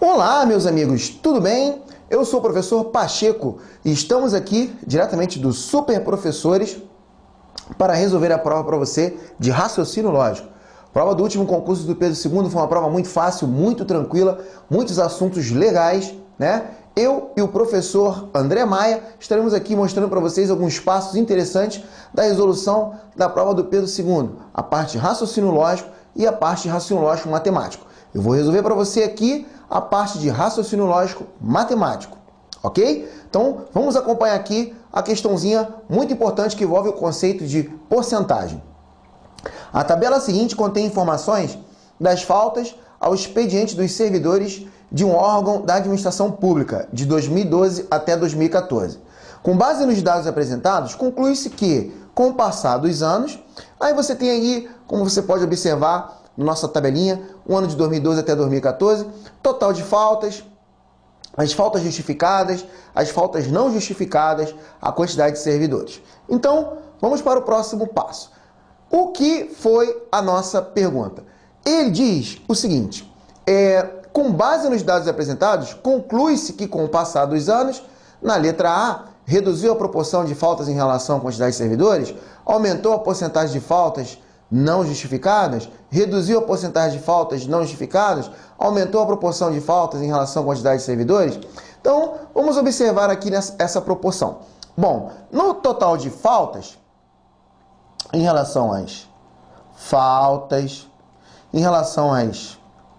Olá, meus amigos, tudo bem? Eu sou o professor Pacheco e estamos aqui diretamente do Super Professores para resolver a prova para você de raciocínio lógico. A prova do último concurso do Pedro II foi uma prova muito fácil, muito tranquila, muitos assuntos legais, né? Eu e o professor André Maia estaremos aqui mostrando para vocês alguns passos interessantes da resolução da prova do Pedro II, a parte de raciocínio lógico e a parte de raciocínio lógico matemático. Eu vou resolver para você aqui a parte de raciocínio lógico matemático, ok? Então, vamos acompanhar aqui a questãozinha muito importante que envolve o conceito de porcentagem. A tabela seguinte contém informações das faltas ao expediente dos servidores de um órgão da administração pública de 2012 até 2014. Com base nos dados apresentados, conclui-se que, com o passar dos anos, aí você tem aí, como você pode observar na nossa tabelinha, o ano de 2012 até 2014, total de faltas, as faltas justificadas, as faltas não justificadas, a quantidade de servidores. Então, vamos para o próximo passo. O que foi a nossa pergunta? Ele diz o seguinte, com base nos dados apresentados, conclui-se que com o passar dos anos, na letra A, reduziu a proporção de faltas em relação à quantidade de servidores, aumentou a porcentagem de faltas não justificadas, reduziu a porcentagem de faltas não justificadas, aumentou a proporção de faltas em relação à quantidade de servidores. Então, vamos observar aqui essa proporção. Bom, no total de faltas, em relação às faltas, em relação às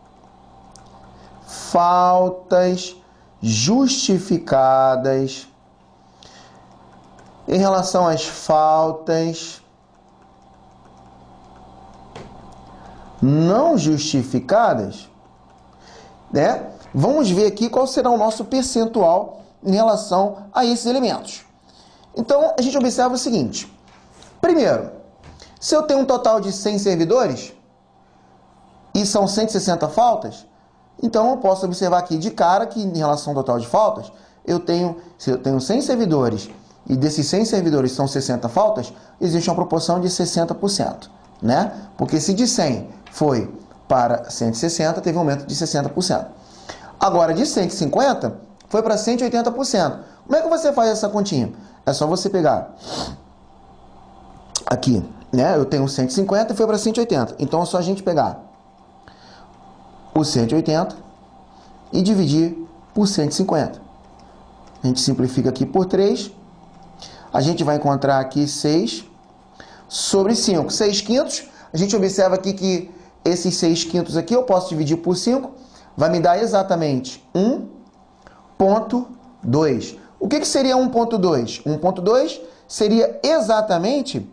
faltas justificadas, em relação às faltas não justificadas, né? Vamos ver aqui qual será o nosso percentual em relação a esses elementos. Então, a gente observa o seguinte. Primeiro, se eu tenho um total de 100 servidores e são 160 faltas, então eu posso observar aqui de cara que em relação ao total de faltas, se eu tenho 100 servidores e desses 100 servidores são 60 faltas, existe uma proporção de 60%, né? Porque se de 100 foi para 160, teve um aumento de 60%. Agora, de 150, foi para 180%. Como é que você faz essa continha? É só você pegar aqui, né? Eu tenho 150 e foi para 180. Então, é só a gente pegar o 180 e dividir por 150. A gente simplifica aqui por 3. A gente vai encontrar aqui 6 sobre 5. 6 quintos. A gente observa aqui que esses 6 quintos aqui eu posso dividir por 5. Vai me dar exatamente 1,2. O que seria 1,2? 1,2 seria exatamente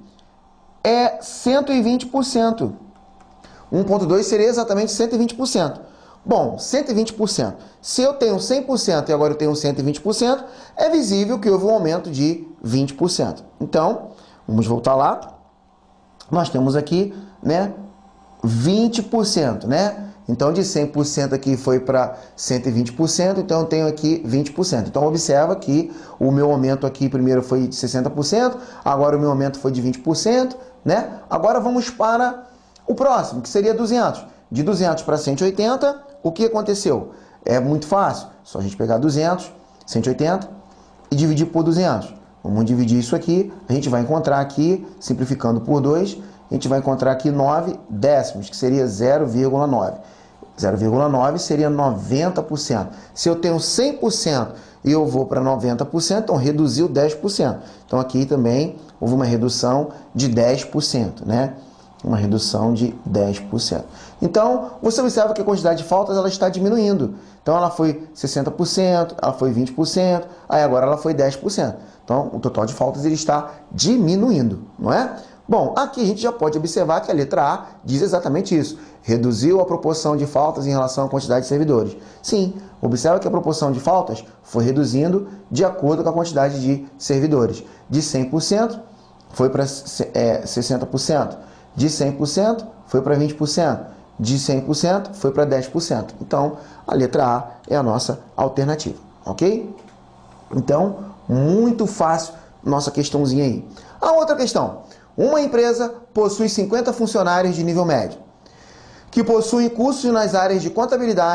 120%. 1,2 seria exatamente 120%. Bom, 120%. Se eu tenho 100% e agora eu tenho 120%, é visível que houve um aumento de 20%. Então, vamos voltar lá. Nós temos aqui, né, 20%, né? Então, de 100% aqui foi para 120%, então eu tenho aqui 20%. Então, observa que o meu aumento aqui primeiro foi de 60%, agora o meu aumento foi de 20%, né? Agora vamos para o próximo, que seria 200. De 200 para 180, o que aconteceu? É muito fácil, só a gente pegar 200, 180 e dividir por 200. Vamos dividir isso aqui, a gente vai encontrar aqui, simplificando por 2, a gente vai encontrar aqui 9 décimos, que seria 0,9. 0,9 seria 90%. Se eu tenho 100% e eu vou para 90%, então reduziu 10%. Então aqui também houve uma redução de 10%, né? Uma redução de 10%. Então, você observa que a quantidade de faltas ela está diminuindo. Então, ela foi 60%, ela foi 20%, aí agora ela foi 10%. Então, o total de faltas ele está diminuindo, não é? Bom, aqui a gente já pode observar que a letra A diz exatamente isso. Reduziu a proporção de faltas em relação à quantidade de servidores. Sim, observa que a proporção de faltas foi reduzindo de acordo com a quantidade de servidores. De 100% foi para 60%. De 100% foi para 20%. De 100% foi para 10%. Então, a letra A é a nossa alternativa, ok? Então, muito fácil nossa questãozinha aí. A outra questão. Uma empresa possui 50 funcionários de nível médio, que possuem cursos nas áreas de contabilidade,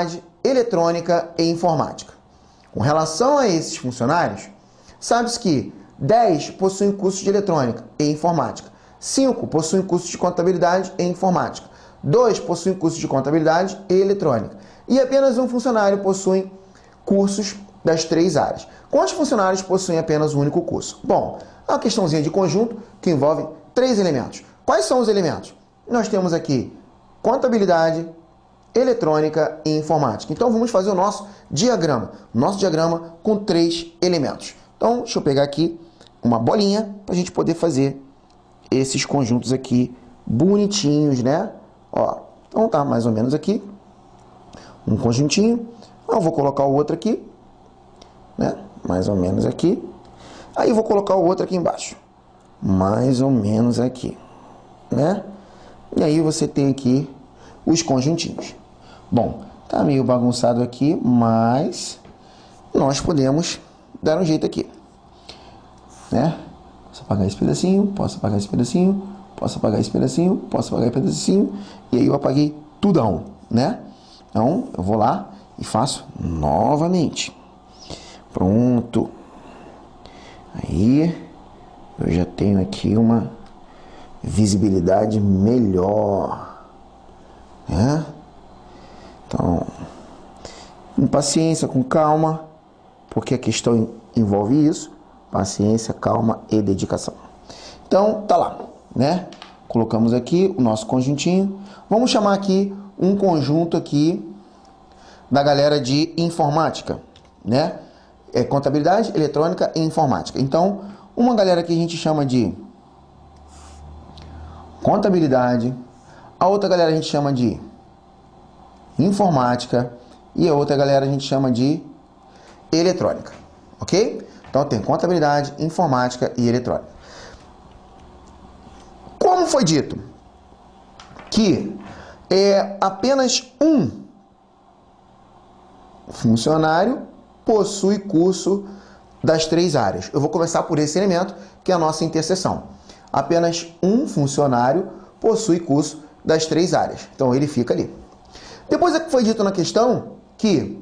eletrônica e informática. Com relação a esses funcionários, sabe-se que 10 possuem cursos de eletrônica e informática, 5 possuem cursos de contabilidade e informática, 2 possuem cursos de contabilidade e eletrônica, e apenas um funcionário possui cursos das 3 áreas. Quantos funcionários possuem apenas um único curso? Bom, é uma questãozinha de conjunto que envolve 3 elementos. Quais são os elementos? Nós temos aqui contabilidade, eletrônica e informática. Então vamos fazer o nosso diagrama com 3 elementos. Então deixa eu pegar aqui uma bolinha para a gente poder fazer esses conjuntos aqui bonitinhos, né? Ó, então tá mais ou menos aqui um conjuntinho. Eu vou colocar o outro aqui, né? Mais ou menos aqui. Aí eu vou colocar o outro aqui embaixo, mais ou menos aqui, né? E aí você tem aqui os conjuntinhos. Bom, tá meio bagunçado aqui, mas nós podemos dar um jeito aqui, né? Posso apagar esse pedacinho, posso apagar esse pedacinho, posso apagar esse pedacinho, posso apagar esse pedacinho, e aí eu apaguei tudão, né? Então, eu vou lá e faço novamente. Pronto. Aí, eu já tenho aqui uma visibilidade melhor, né? Então, com paciência, com calma, porque a questão envolve isso. Paciência, calma e dedicação. Então, tá lá, né? Colocamos aqui o nosso conjuntinho. Vamos chamar aqui um conjunto aqui da galera de informática, né? Contabilidade, eletrônica e informática. Então, uma galera que a gente chama de contabilidade, a outra galera a gente chama de informática e a outra galera a gente chama de eletrônica, ok? Então tem contabilidade, informática e eletrônica. Como foi dito que apenas um funcionário possui curso das 3 áreas. Eu vou começar por esse elemento, que é a nossa interseção. Apenas um funcionário possui curso das 3 áreas. Então ele fica ali. Depois é que foi dito na questão que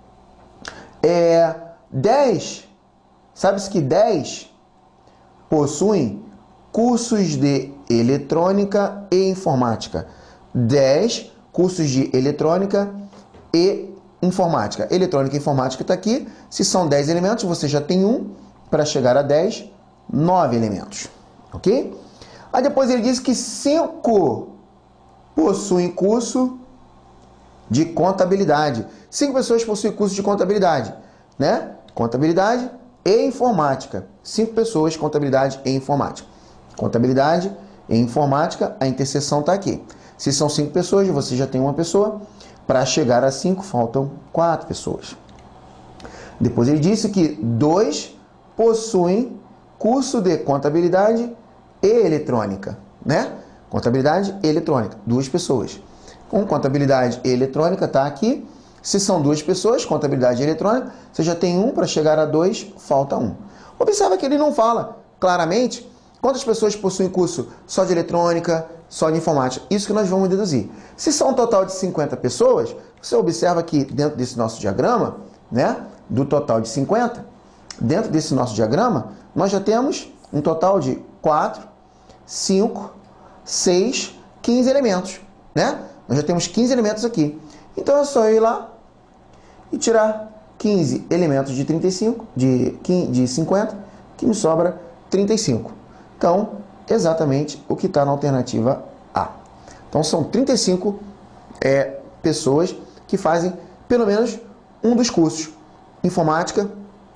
10, sabe-se que 10 possuem cursos de eletrônica e informática. 10 cursos de eletrônica e informática. Eletrônica e informática está aqui. Se são 10 elementos, você já tem um. Para chegar a 10, 9 elementos. Ok? Aí depois ele diz que 5 possuem curso de contabilidade. 5 pessoas possuem curso de contabilidade, né? Contabilidade e informática. 5 pessoas, contabilidade e informática. Contabilidade e informática, a interseção está aqui. Se são 5 pessoas, você já tem uma pessoa. Para chegar a 5, faltam 4 pessoas. Depois ele disse que 2 possuem curso de contabilidade e eletrônica, né? Contabilidade e eletrônica, 2 pessoas. Com contabilidade e eletrônica está aqui. Se são 2 pessoas, contabilidade e eletrônica, você já tem 1, para chegar a 2, falta 1. Observa que ele não fala claramente quantas pessoas possuem curso só de eletrônica, só de informática. Isso que nós vamos deduzir. Se são um total de 50 pessoas, você observa que dentro desse nosso diagrama, né, do total de 50, dentro desse nosso diagrama, nós já temos um total de 4, 5, 6, 15 elementos, né? Nós já temos 15 elementos aqui. Então é só ir lá e tirar 15 elementos de 35, de 50, que me sobra 35. Então, exatamente o que está na alternativa A. Então, são 35 pessoas que fazem pelo menos um dos cursos: informática,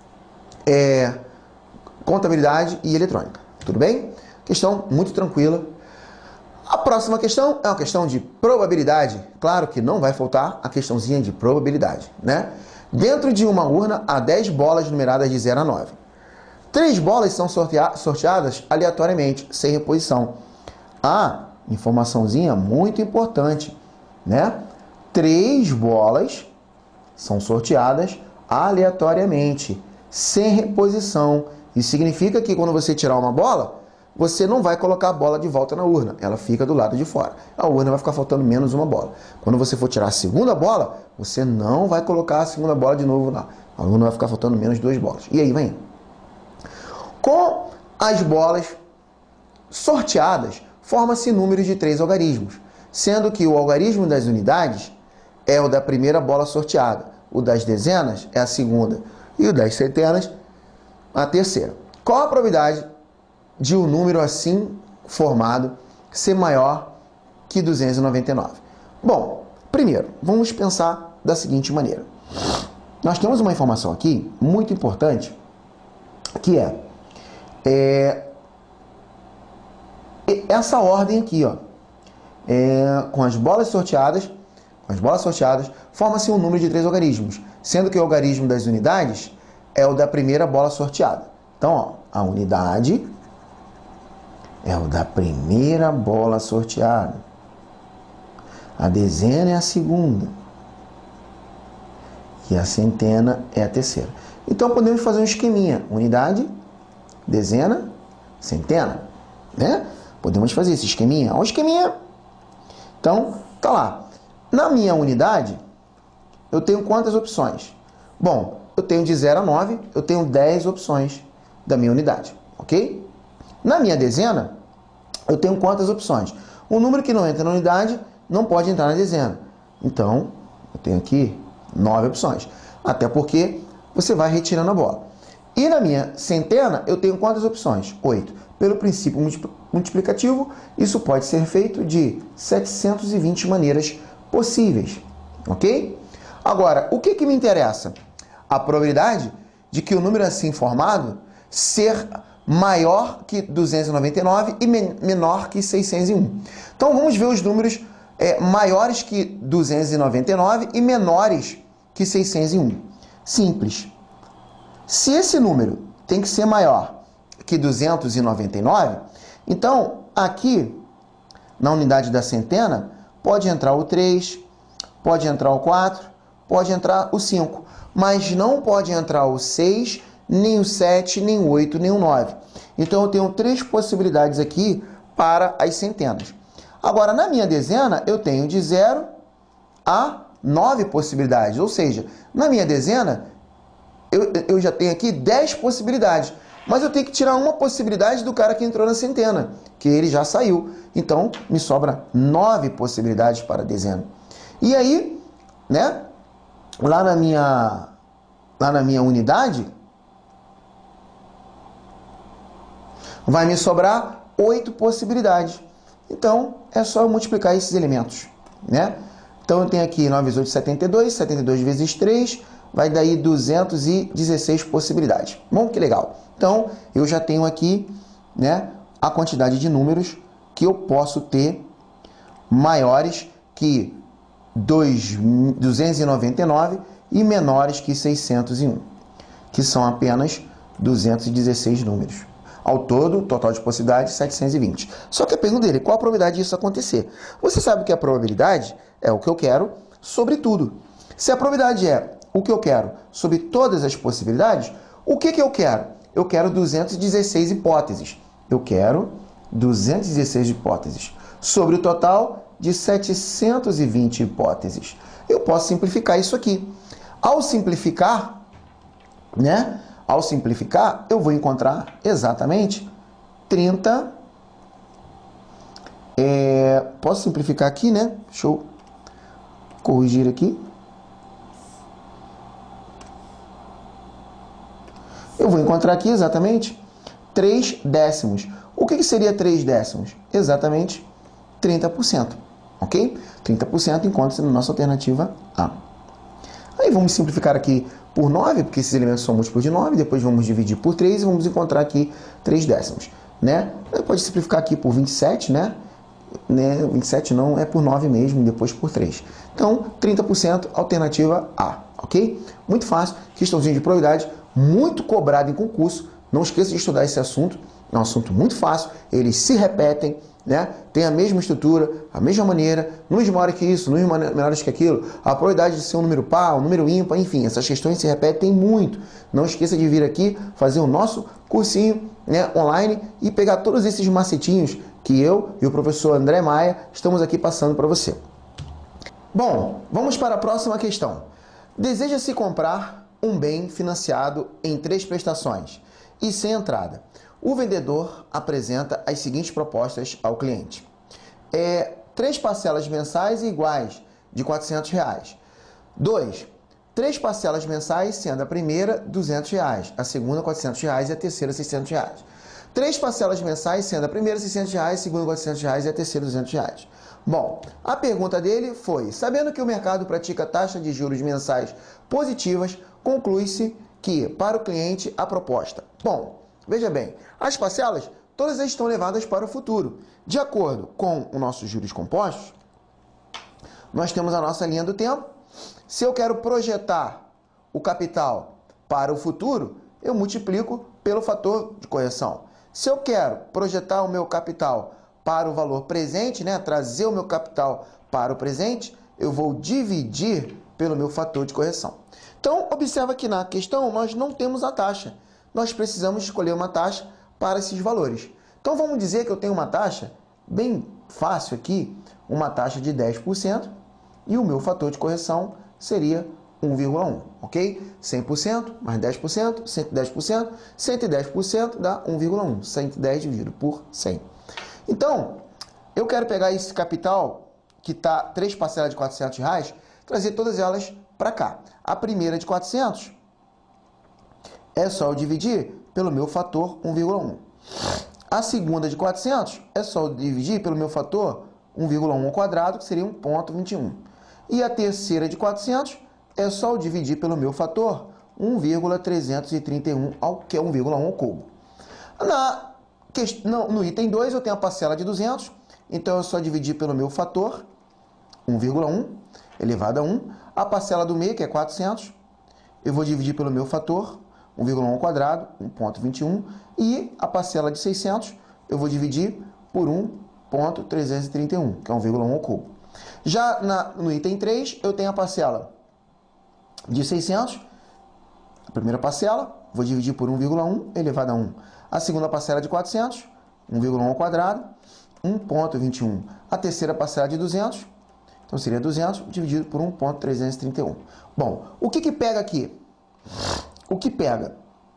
contabilidade e eletrônica. Tudo bem? Questão muito tranquila. A próxima questão é uma questão de probabilidade. Claro que não vai faltar a questãozinha de probabilidade, né? Dentro de uma urna há 10 bolas numeradas de 0 a 9. 3 bolas são sorteadas aleatoriamente, sem reposição. Informaçãozinha muito importante, né? 3 bolas são sorteadas aleatoriamente, sem reposição. Isso significa que quando você tirar uma bola, você não vai colocar a bola de volta na urna, ela fica do lado de fora. A urna vai ficar faltando menos uma bola. Quando você for tirar a segunda bola, você não vai colocar a segunda bola de novo lá. A urna vai ficar faltando menos 2 bolas. E aí vai indo. Com as bolas sorteadas, forma-se números de 3 algarismos, sendo que o algarismo das unidades é o da primeira bola sorteada, o das dezenas é a segunda e o das centenas a terceira. Qual a probabilidade de um número assim formado ser maior que 299? Bom, primeiro, vamos pensar da seguinte maneira. Nós temos uma informação aqui muito importante, que é essa ordem aqui, ó. Com as bolas sorteadas, forma-se um número de 3 algarismos, sendo que o algarismo das unidades é o da primeira bola sorteada. Então, ó, a unidade é o da primeira bola sorteada. A dezena é a segunda. E a centena é a terceira. Então, podemos fazer um esqueminha. Unidade, dezena, centena. Né? Podemos fazer esse esqueminha. Olha o esqueminha. Então, tá lá. Na minha unidade, eu tenho quantas opções? Bom, eu tenho de 0 a 9, eu tenho 10 opções da minha unidade, ok? Na minha dezena, eu tenho quantas opções? Um número que não entra na unidade não pode entrar na dezena. Então, eu tenho aqui 9 opções. Até porque você vai retirando a bola. E na minha centena, eu tenho quantas opções? 8. Pelo princípio multiplicativo, isso pode ser feito de 720 maneiras possíveis, ok? Agora, o que me interessa? A probabilidade de que o número assim formado ser maior que 299 e menor que 601. Então, vamos ver os números maiores que 299 e menores que 601. Simples. Se esse número tem que ser maior que 299, então, aqui, na unidade da centena, pode entrar o 3, pode entrar o 4, pode entrar o 5, mas não pode entrar o 6, nem o 7, nem o 8, nem o 9. Então, eu tenho 3 possibilidades aqui para as centenas. Agora, na minha dezena, eu tenho de 0 a 9 possibilidades, ou seja, na minha dezena, eu já tenho aqui 10 possibilidades, mas eu tenho que tirar uma possibilidade do cara que entrou na centena, que ele já saiu. Então, me sobra 9 possibilidades para a dezena. E aí, né, lá na minha unidade, vai me sobrar 8 possibilidades. Então, é só eu multiplicar esses elementos, né? Então, eu tenho aqui 9 vezes 8, 72. 72 vezes 3, vai daí 216 possibilidades. Bom, que legal. Então, eu já tenho aqui, né, a quantidade de números que eu posso ter maiores que 299 e menores que 601, que são apenas 216 números. Ao todo, total de possibilidades, 720. Só que a pergunta dele, qual a probabilidade disso acontecer? Você sabe que a probabilidade é o que eu quero sobre tudo. Se a probabilidade é o que eu quero sobre todas as possibilidades, o que eu quero? Eu quero 216 hipóteses. Eu quero 216 hipóteses sobre o total de 720 hipóteses. Eu posso simplificar isso aqui. Ao simplificar, né? Ao simplificar, eu vou encontrar exatamente 30. Posso simplificar aqui, né? Deixa eu corrigir aqui. Eu vou encontrar aqui exatamente 3 décimos. O que seria 3 décimos? Exatamente 30%, ok? 30% encontra-se na nossa alternativa A. Aí vamos simplificar aqui por 9, porque esses elementos são múltiplos de 9, depois vamos dividir por 3 e vamos encontrar aqui 3 décimos, né? Pode simplificar aqui por 27, né? 27 não, é por 9 mesmo, e depois por 3. Então, 30%, alternativa A, ok? Muito fácil, questãozinha de probabilidade, muito cobrado em concurso. Não esqueça de estudar esse assunto, é um assunto muito fácil, eles se repetem, né? Tem a mesma estrutura, a mesma maneira, números maiores que isso, números menores que aquilo, a probabilidade de ser um número par, um número ímpar, enfim, essas questões se repetem muito. Não esqueça de vir aqui fazer o nosso cursinho, né, online e pegar todos esses macetinhos que eu e o professor André Maia estamos aqui passando para você. Bom, vamos para a próxima questão. Deseja-se comprar um bem financiado em 3 prestações e sem entrada. O vendedor apresenta as seguintes propostas ao cliente. 3 parcelas mensais iguais de R$400. 2. 3 parcelas mensais, sendo a primeira R$200, a segunda R$400 e a terceira R$600. 3 parcelas mensais, sendo a primeira R$600, a segunda R$400 e a terceira R$200. Bom, a pergunta dele foi: sabendo que o mercado pratica taxa de juros mensais positivas, conclui-se que, para o cliente, a proposta. Bom, veja bem, as parcelas, todas estão levadas para o futuro. De acordo com os nossos juros compostos, nós temos a nossa linha do tempo. Se eu quero projetar o capital para o futuro, eu multiplico pelo fator de correção. Se eu quero projetar o meu capital para o valor presente, né, trazer o meu capital para o presente, eu vou dividir pelo meu fator de correção. Então, observa que na questão nós não temos a taxa. Nós precisamos escolher uma taxa para esses valores. Então, vamos dizer que eu tenho uma taxa bem fácil aqui, uma taxa de 10%, e o meu fator de correção seria 1,1, ok? 100% mais 10%, 110%, 110% dá 1,1, 110 dividido por 100. Então, eu quero pegar esse capital, que está 3 parcelas de R$400, trazer todas elas para cá. A primeira de 400 é só eu dividir pelo meu fator 1,1. A segunda de 400 é só eu dividir pelo meu fator 1,1 ao quadrado, que seria 1,21. E a terceira de 400 é só eu dividir pelo meu fator 1,331, que é 1,1 ao cubo. No item 2 eu tenho a parcela de 200, então eu só dividir pelo meu fator 1,1 elevado a 1. A parcela do meio, que é 400, eu vou dividir pelo meu fator 1,1 ao quadrado, 1,21. E a parcela de 600 eu vou dividir por 1,331, que é 1,1 ao cubo. Já no item 3 eu tenho a parcela de 600, a primeira parcela, vou dividir por 1,1 elevado a 1. A segunda parcela de 400, 1,1 ao quadrado, 1,21. A terceira parcela de 200, então seria 200 dividido por 1,331. Bom, o que pega aqui? O que pega?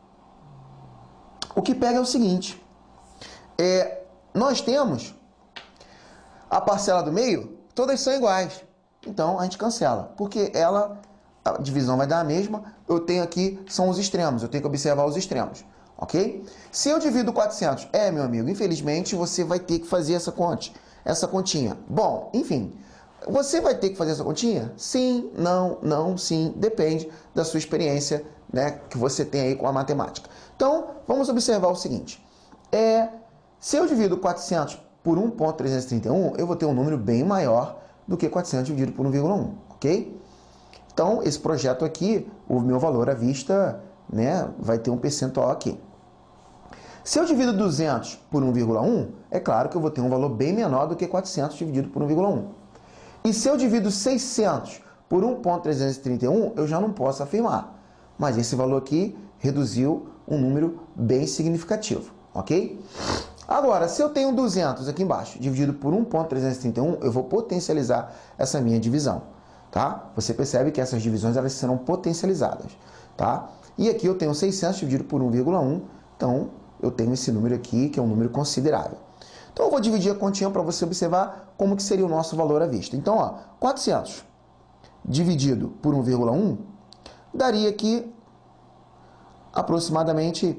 O que pega é o seguinte, nós temos a parcela do meio, todas são iguais. Então, a gente cancela, porque a divisão vai dar a mesma. Eu tenho aqui, são os extremos, eu tenho que observar os extremos, ok? Se eu divido 400, meu amigo, infelizmente você vai ter que fazer essa continha. Bom, enfim, você vai ter que fazer essa continha? Sim, não, sim, depende da sua experiência, né, que você tem aí com a matemática. Então, vamos observar o seguinte, se eu divido 400 por 1,331, eu vou ter um número bem maior do que 400 dividido por 1,1, ok? Então, esse projeto aqui, o meu valor à vista, né, vai ter um percentual aqui. Se eu divido 200 por 1,1, é claro que eu vou ter um valor bem menor do que 400 dividido por 1,1. E se eu divido 600 por 1,331, eu já não posso afirmar. Mas esse valor aqui reduziu um número bem significativo, ok? Agora, se eu tenho 200 aqui embaixo, dividido por 1,331, eu vou potencializar essa minha divisão, tá? Você percebe que essas divisões elas serão potencializadas, tá? E aqui eu tenho 600 dividido por 1,1, então eu tenho esse número aqui, que é um número considerável. Então eu vou dividir a continha para você observar como que seria o nosso valor à vista. Então, ó, 400 dividido por 1,1 daria aqui aproximadamente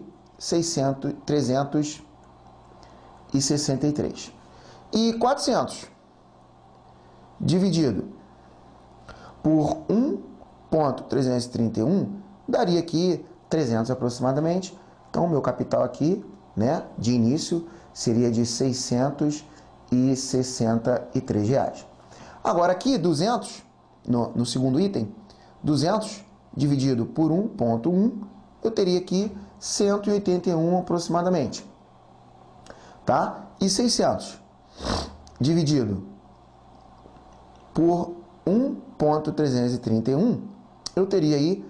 363. E 400 dividido por 1,331 daria aqui 300 aproximadamente. Então, o meu capital aqui, né, de início, seria de R$ 663. Agora, aqui, 200, no segundo item, 200 dividido por 1,1, eu teria aqui 181 aproximadamente. Tá? E 600 dividido por 1.331, eu teria aí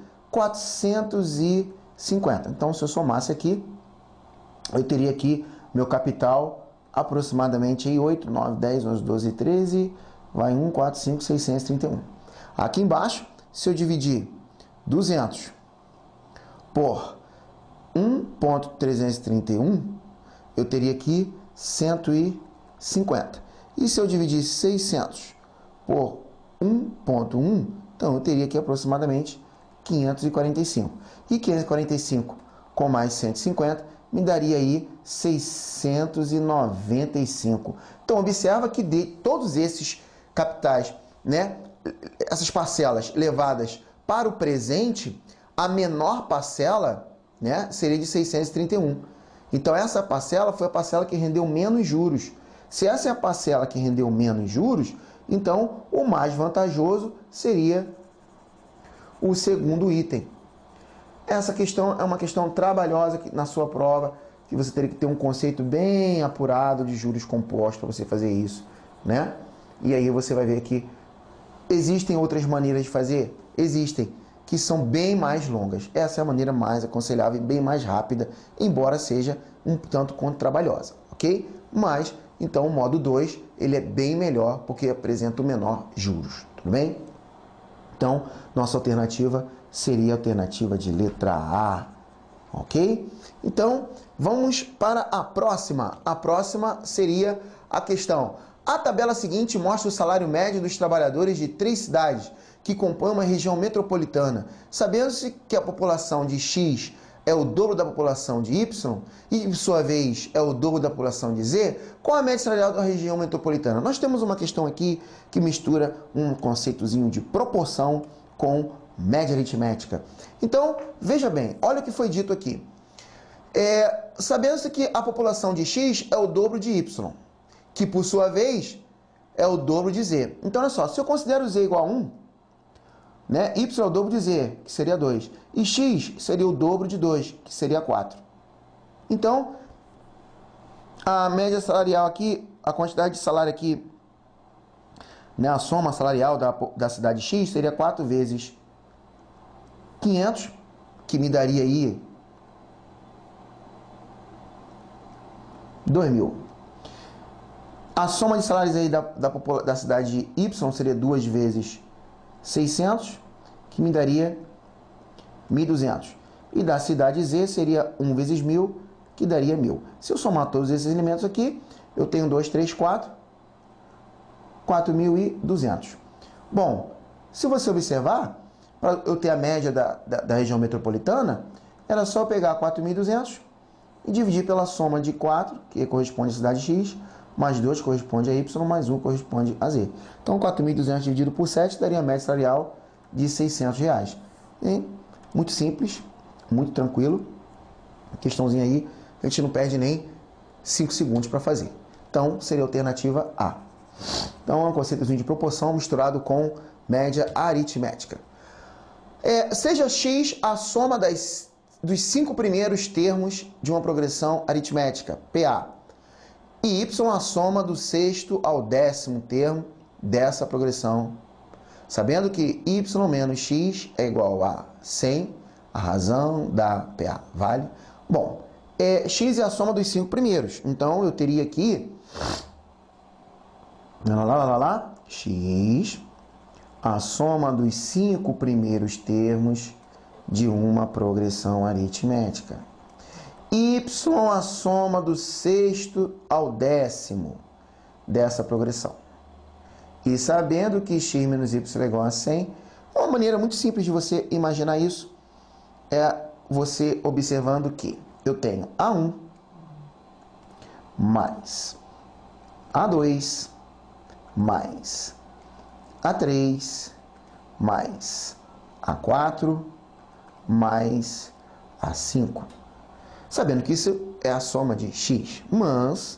450. Então, se eu somasse aqui, eu teria aqui meu capital aproximadamente aí 8, 9, 10, 11, 12, 13, vai 1, 4, 5, 631. Aqui embaixo, se eu dividir 200 por 1.331, eu teria aqui 150. E se eu dividir 600 por 1.1, então eu teria aqui aproximadamente 545. E 545 com mais 150 me daria aí 695. Então observa que de todos esses capitais, né, essas parcelas levadas para o presente, a menor parcela, né, seria de 631. Então essa parcela foi a parcela que rendeu menos juros. Se essa é a parcela que rendeu menos juros, então o mais vantajoso seria o segundo item. Essa questão é uma questão trabalhosa na sua prova, que você teria que ter um conceito bem apurado de juros compostos para você fazer isso, né? E aí você vai ver que existem outras maneiras de fazer? Existem, que são bem mais longas. Essa é a maneira mais aconselhável e bem mais rápida, embora seja um tanto quanto trabalhosa, ok? Mas, então, o modo 2, ele é bem melhor, porque apresenta o menor juros, tudo bem? Então, nossa alternativa seria a alternativa de letra A, ok? Então, vamos para a próxima. A próxima seria a questão: a tabela seguinte mostra o salário médio dos trabalhadores de 3 cidades que compõem uma região metropolitana. Sabendo-se que a população de X é o dobro da população de Y, e, por sua vez, é o dobro da população de Z, qual a média salarial da região metropolitana? Nós temos uma questão aqui que mistura um conceitozinho de proporção com média aritmética. Então, veja bem, olha o que foi dito aqui. Sabendo-se que a população de X é o dobro de Y, que, por sua vez, é o dobro de Z. Então, olha só, se eu considero Z igual a 1, né, Y é o dobro de Z, que seria 2, e X seria o dobro de 2, que seria 4. Então, a média salarial aqui, a quantidade de salário aqui, né, a soma salarial da cidade X seria 4 vezes 500, que me daria aí 2.000. A soma de salários aí da cidade Y seria 2 vezes 600, que me daria 1.200. E da cidade Z seria 1 vezes 1.000, que daria 1.000. Se eu somar todos esses elementos aqui, eu tenho 2, 3, 4, 4.200. Bom, se você observar, para eu ter a média da região metropolitana, era só pegar 4.200 e dividir pela soma de 4, que corresponde à cidade X, mais 2 corresponde a Y, mais 1 corresponde a Z. Então, 4.200 dividido por 7 daria a média salarial de R$600. E, muito simples, muito tranquilo. Questãozinha aí, a gente não perde nem 5 segundos para fazer. Então, seria a alternativa A. Então, é um conceitozinho de proporção misturado com média aritmética. Seja X a soma dos 5 primeiros termos de uma progressão aritmética, PA, e Y a soma do 6º ao 10º termo dessa progressão. Sabendo que Y menos X é igual a 100, a razão da PA, vale? Bom, X é a soma dos 5 primeiros. Então, eu teria aqui X, a soma dos 5 primeiros termos de uma progressão aritmética. Y, a soma do 6º ao 10º dessa progressão. E sabendo que X menos Y é igual a 100, uma maneira muito simples de você imaginar isso é você observando que eu tenho A1 mais A2 mais A3 mais A4 mais A5. Sabendo que isso é a soma de X, mas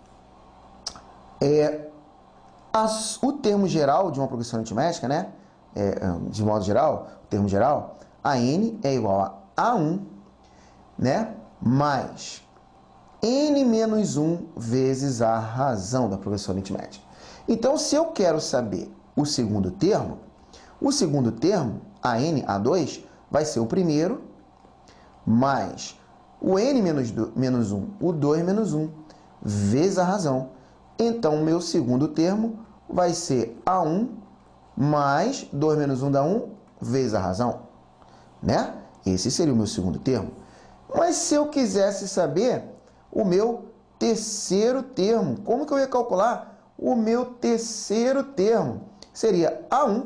o termo geral de uma progressão aritmética, né? De modo geral, o termo geral, a N é igual a A1, né? Mais n menos 1 vezes a razão da progressão aritmética. Então, se eu quero saber o segundo termo, a2, vai ser o primeiro, mais o n menos 1, o 2 menos 1, vezes a razão. Então, o meu segundo termo vai ser A1 mais 2 menos 1 dá 1, vezes a razão. Né? Esse seria o meu segundo termo. Mas se eu quisesse saber o meu terceiro termo, como que eu ia calcular o meu terceiro termo? Seria A1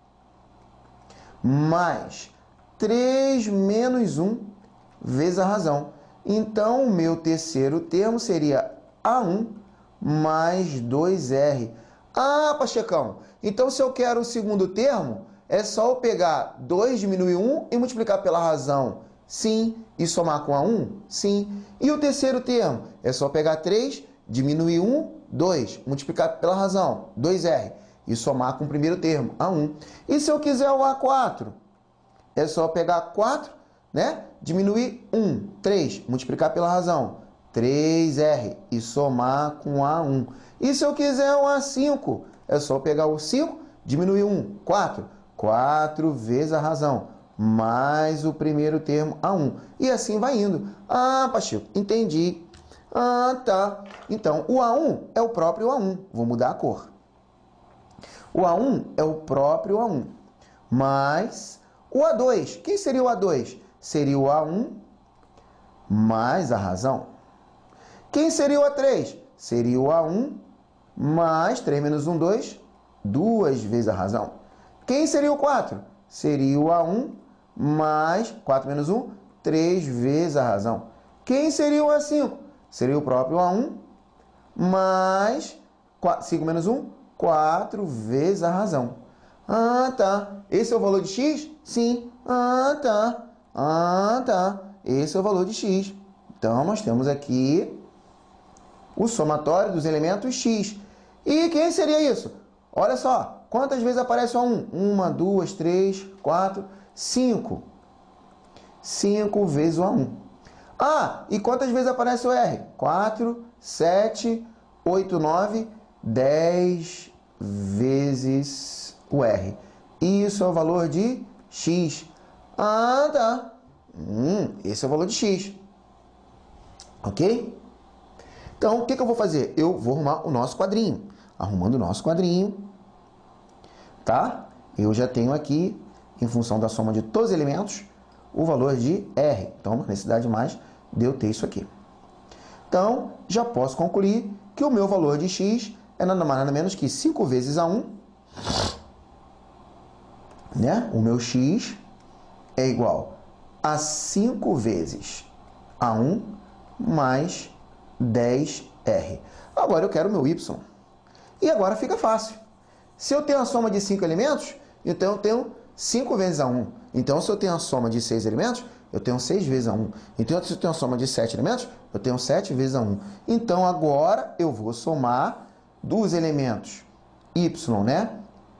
mais 3 menos 1 vezes a razão. Então, o meu terceiro termo seria A1 mais 2R. Ah, Pachecão, então se eu quero o segundo termo, é só eu pegar 2, diminuir 1 e multiplicar pela razão. Sim. E somar com A1? Sim. E o terceiro termo? É só pegar 3, diminuir 1, 2, multiplicar pela razão, 2R. E somar com o primeiro termo, A1. E se eu quiser o A4? É só pegar 4, né? Diminuir 1, 3, multiplicar pela razão, 3R. E somar com A1. E se eu quiser o A5? É só pegar o 5, diminuir 1, 4. 4 vezes a razão, mais o primeiro termo, A1. E assim vai indo. Ah, Pacheco, entendi. Ah, tá. Então, o A1 é o próprio A1. Vou mudar a cor. O A1 é o próprio A1. Mais o A2. Quem seria o A2? Seria o A1 mais a razão. Quem seria o A3? Seria o A1 mais 3 menos 1, 2. 2 vezes a razão. Quem seria o 4? Seria o A1 mais 4 menos 1, 3 vezes a razão. Quem seria o A5? Seria o próprio A1 mais 5 menos 1, 4 vezes a razão. Ah, tá. Esse é o valor de x? Sim. Ah, tá. Ah, tá. Esse é o valor de x. Então, nós temos aqui o somatório dos elementos x. E quem seria isso? Olha só. Quantas vezes aparece o A1? 1, 2, 3, 4, 5. 5 vezes o A1. Ah, e quantas vezes aparece o R? 4, 7, 8, 9, 10 vezes o R. Isso é o valor de x. Ah, tá. Esse é o valor de x. Ok? Então, o que eu vou fazer? Eu vou arrumar o nosso quadrinho. Arrumando o nosso quadrinho, tá? Eu já tenho aqui, em função da soma de todos os elementos, o valor de R. Então, não necessidade mais de eu ter isso aqui. Então, já posso concluir que o meu valor de x é nada mais nada menos que 5 vezes A1, né? O meu x é igual a 5 vezes A1 mais 10R. Agora eu quero o meu y. E agora fica fácil. Se eu tenho a soma de 5 elementos, então eu tenho 5 vezes A1. Então, se eu tenho a soma de 6 elementos, eu tenho 6 vezes A1. Então, se eu tenho a soma de 7 elementos, eu tenho 7 vezes A1. Então, agora eu vou somar dos elementos y, né?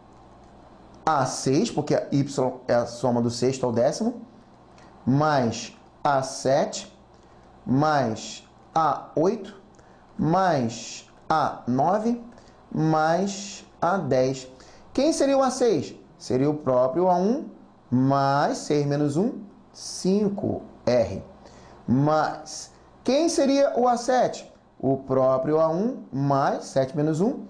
A6, porque a y é a soma do sexto ao décimo, mais A7, mais A8, mais A9, mais A10. Quem seria o A6? Seria o próprio A1 mais 6 menos 1, 5R. Mas quem seria o A7? O próprio A1 mais 7 menos 1,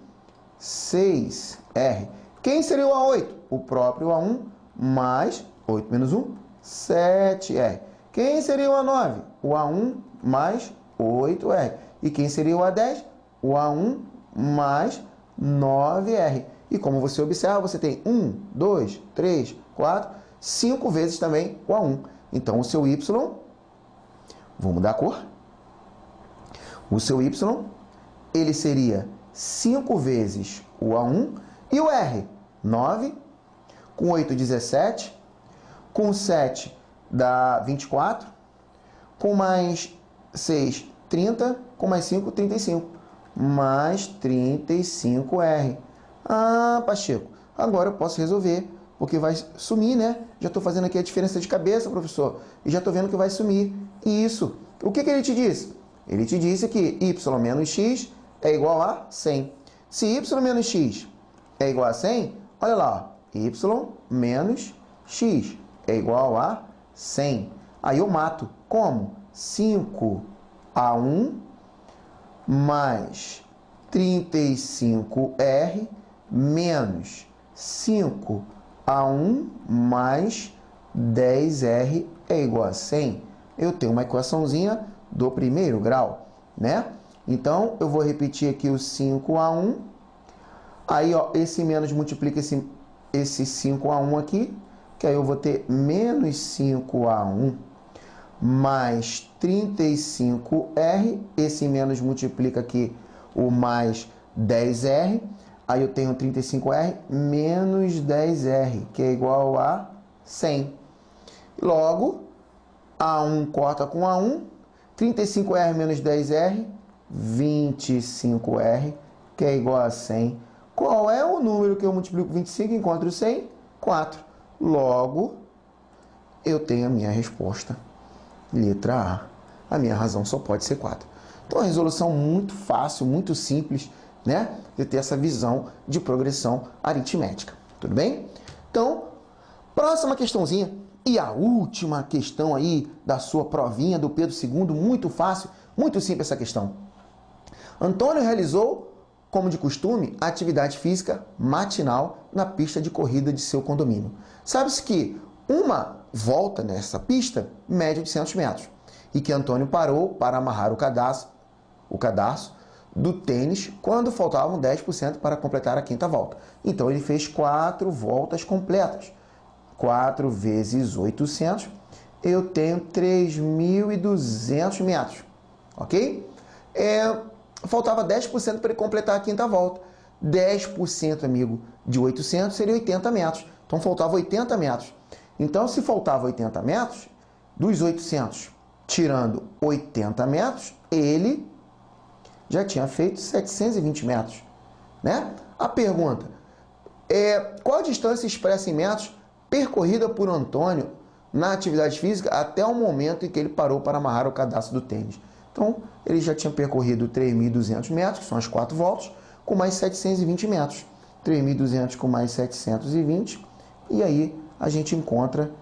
6R. Quem seria o A8? O próprio A1 mais 8 menos 1, 7R. Quem seria o A9? O A1 mais 8R. E quem seria o A10? O A1 mais 9R. E como você observa, você tem 1, 2, 3, 4, 5 vezes também o A1. Então, o seu y, vou mudar a cor. O seu y, ele seria 5 vezes o A1. E o R? 9. Com 8, 17. Com 7, dá 24. Com mais 6, 30. Com mais 5, 35. Mais 35R. Ah, Pacheco, agora eu posso resolver, porque vai sumir, né? Já estou fazendo aqui a diferença de cabeça, professor, e já estou vendo que vai sumir. Isso. O que ele te disse? Ele te disse que y menos x é igual a 100. Se y menos x é igual a 100, olha lá, ó, y menos x é igual a 100. Aí eu mato. Como? 5a1 mais 35r menos 5a1 mais 10r é igual a 100. Eu tenho uma equaçãozinha do primeiro grau, né? Então, eu vou repetir aqui o 5a1. Aí, ó, esse menos multiplica esse 5a1 aqui, que aí eu vou ter menos 5a1 mais 35r. Esse menos multiplica aqui o mais 10r. Aí eu tenho 35r menos 10r, que é igual a 100. Logo, A1 corta com A1, 35r menos 10r, 25r, que é igual a 100. Qual é o número que eu multiplico 25 e encontro 100? 4. Logo, eu tenho a minha resposta. Letra A. A minha razão só pode ser 4. Então, a resolução muito fácil, muito simples, né? De ter essa visão de progressão aritmética. Tudo bem? Então, próxima questãozinha. E a última questão aí da sua provinha do Pedro II, muito fácil, muito simples essa questão. Antônio realizou, como de costume, a atividade física matinal na pista de corrida de seu condomínio. Sabe-se que uma volta nessa pista mede 800 metros e que Antônio parou para amarrar o cadarço do tênis quando faltavam 10% para completar a quinta volta. Então, ele fez 4 voltas completas. 4 vezes 800, eu tenho 3.200 metros, ok? Faltava 10% para ele completar a quinta volta. 10%, amigo, de 800 seria 80 metros. Então, faltava 80 metros. Então, se faltava 80 metros, dos 800, tirando 80 metros, ele já tinha feito 720 metros, né? A pergunta é, qual a distância expressa em metros percorrida por Antônio na atividade física até o momento em que ele parou para amarrar o cadarço do tênis? Então, ele já tinha percorrido 3.200 metros, que são as 4 voltas, com mais 720 metros. 3.200 com mais 720, e aí a gente encontra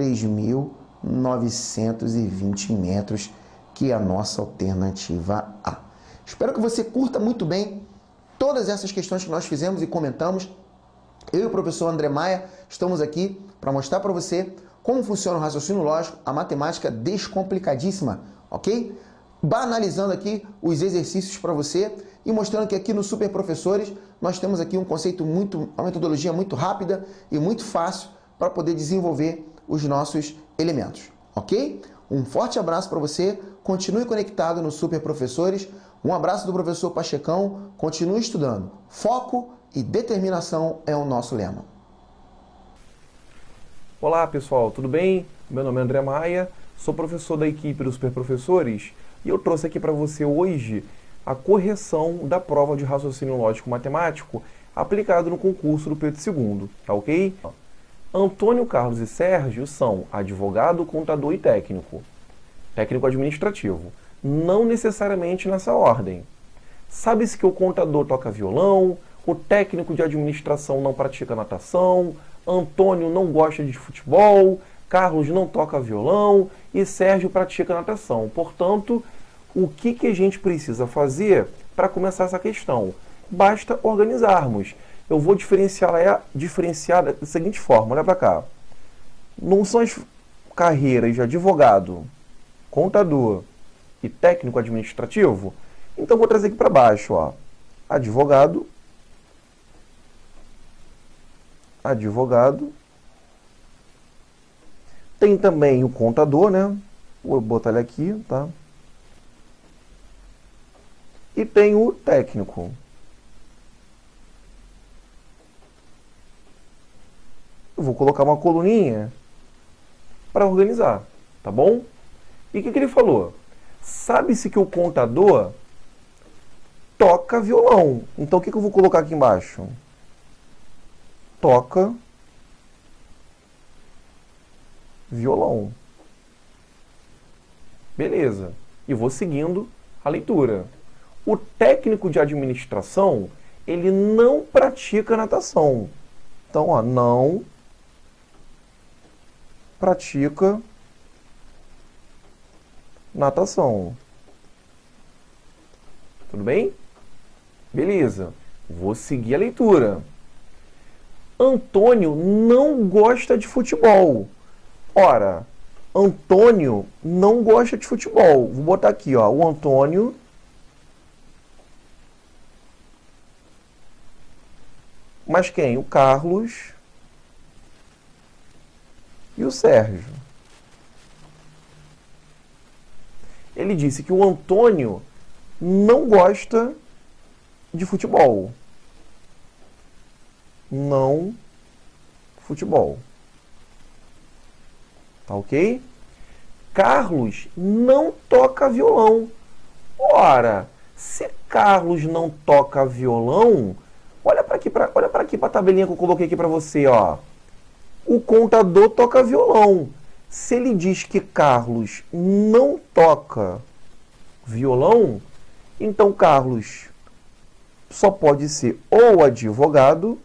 3.920 metros, que é a nossa alternativa A. Espero que você curta muito bem todas essas questões que nós fizemos e comentamos. Eu e o professor André Maia estamos aqui para mostrar para você como funciona o raciocínio lógico, a matemática descomplicadíssima, ok? Banalizando aqui os exercícios para você e mostrando que aqui no Super Professores nós temos aqui um conceito uma metodologia muito rápida e muito fácil para poder desenvolver os nossos elementos, ok? Um forte abraço para você, continue conectado no Super Professores, um abraço do professor Pachecão, continue estudando, foco e determinação é o nosso lema. Olá pessoal, tudo bem? Meu nome é André Maia, sou professor da equipe dos Super Professores e eu trouxe aqui para você hoje a correção da prova de raciocínio lógico matemático aplicado no concurso do Pedro II, tá ok? Antônio, Carlos e Sérgio são advogado, contador e técnico administrativo, não necessariamente nessa ordem. Sabe-se que o contador toca violão, o técnico de administração não pratica natação, Antônio não gosta de futebol, Carlos não toca violão e Sérgio pratica natação. Portanto, o que a gente precisa fazer para começar essa questão? Basta organizarmos. Eu vou diferenciar da seguinte forma, olha para cá. Não são as carreiras de advogado, contador e técnico administrativo? Então, vou trazer aqui para baixo, ó. Advogado, tem também o contador, né? Vou botar ele aqui, tá? E tem o técnico. Eu vou colocar uma coluninha para organizar, tá bom? E o que ele falou? Sabe-se que o contador toca violão. Então, o que eu vou colocar aqui embaixo? Toca violão. Beleza. E vou seguindo a leitura. O técnico de administração, ele não pratica natação. Então, ó, não pratica natação. Tudo bem? Beleza. Vou seguir a leitura. Antônio não gosta de futebol. Ora, Antônio não gosta de futebol. Vou botar aqui, ó, o Antônio mas quem? O Carlos e o Sérgio. Ele disse que o Antônio não gosta de futebol. Não futebol. Tá ok? Carlos não toca violão. Ora, se Carlos não toca violão, olha para aqui, para a tabelinha que eu coloquei aqui para você, ó. O contador toca violão. Se ele diz que Carlos não toca violão, então Carlos só pode ser ou advogado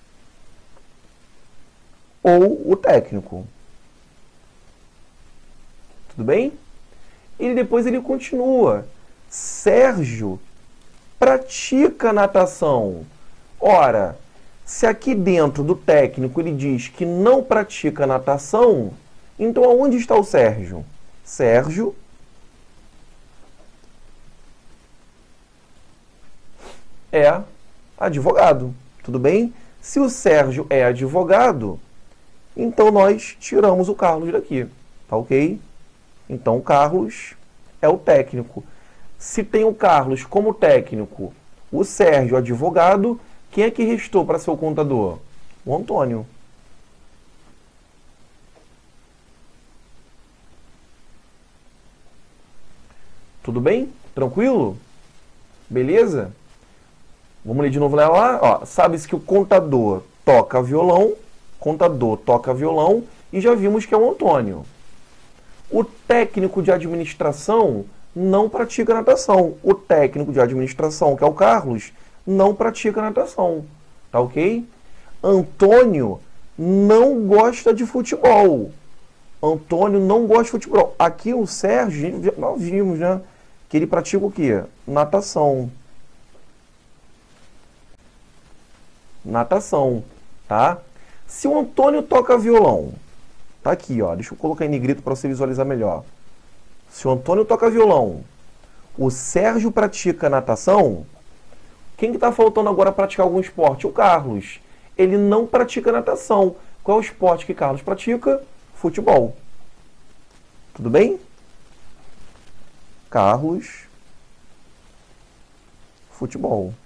ou o técnico. Tudo bem? E depois ele continua. Sérgio pratica natação. Ora, se aqui dentro do técnico ele diz que não pratica natação, então aonde está o Sérgio? Sérgio é advogado. Tudo bem? Se o Sérgio é advogado, então nós tiramos o Carlos daqui. Tá ok? Então o Carlos é o técnico. Se tem o Carlos como técnico, o Sérgio advogado, quem é que restou para ser o contador? O Antônio. Tudo bem? Tranquilo? Beleza? Vamos ler de novo lá. Ó, sabe-se que o contador toca violão, e já vimos que é o Antônio. O técnico de administração não pratica natação. O técnico de administração, que é o Carlos, não pratica natação. Tá ok? Antônio não gosta de futebol. Antônio não gosta de futebol. Aqui o Sérgio, nós vimos, né? Que ele pratica o quê? Natação. Natação, tá? Se o Antônio toca violão, tá aqui, ó. Deixa eu colocar em negrito para você visualizar melhor. Se o Antônio toca violão, o Sérgio pratica natação, quem que tá faltando agora praticar algum esporte? O Carlos. Ele não pratica natação. Qual é o esporte que Carlos pratica? Futebol. Tudo bem? Carlos, futebol.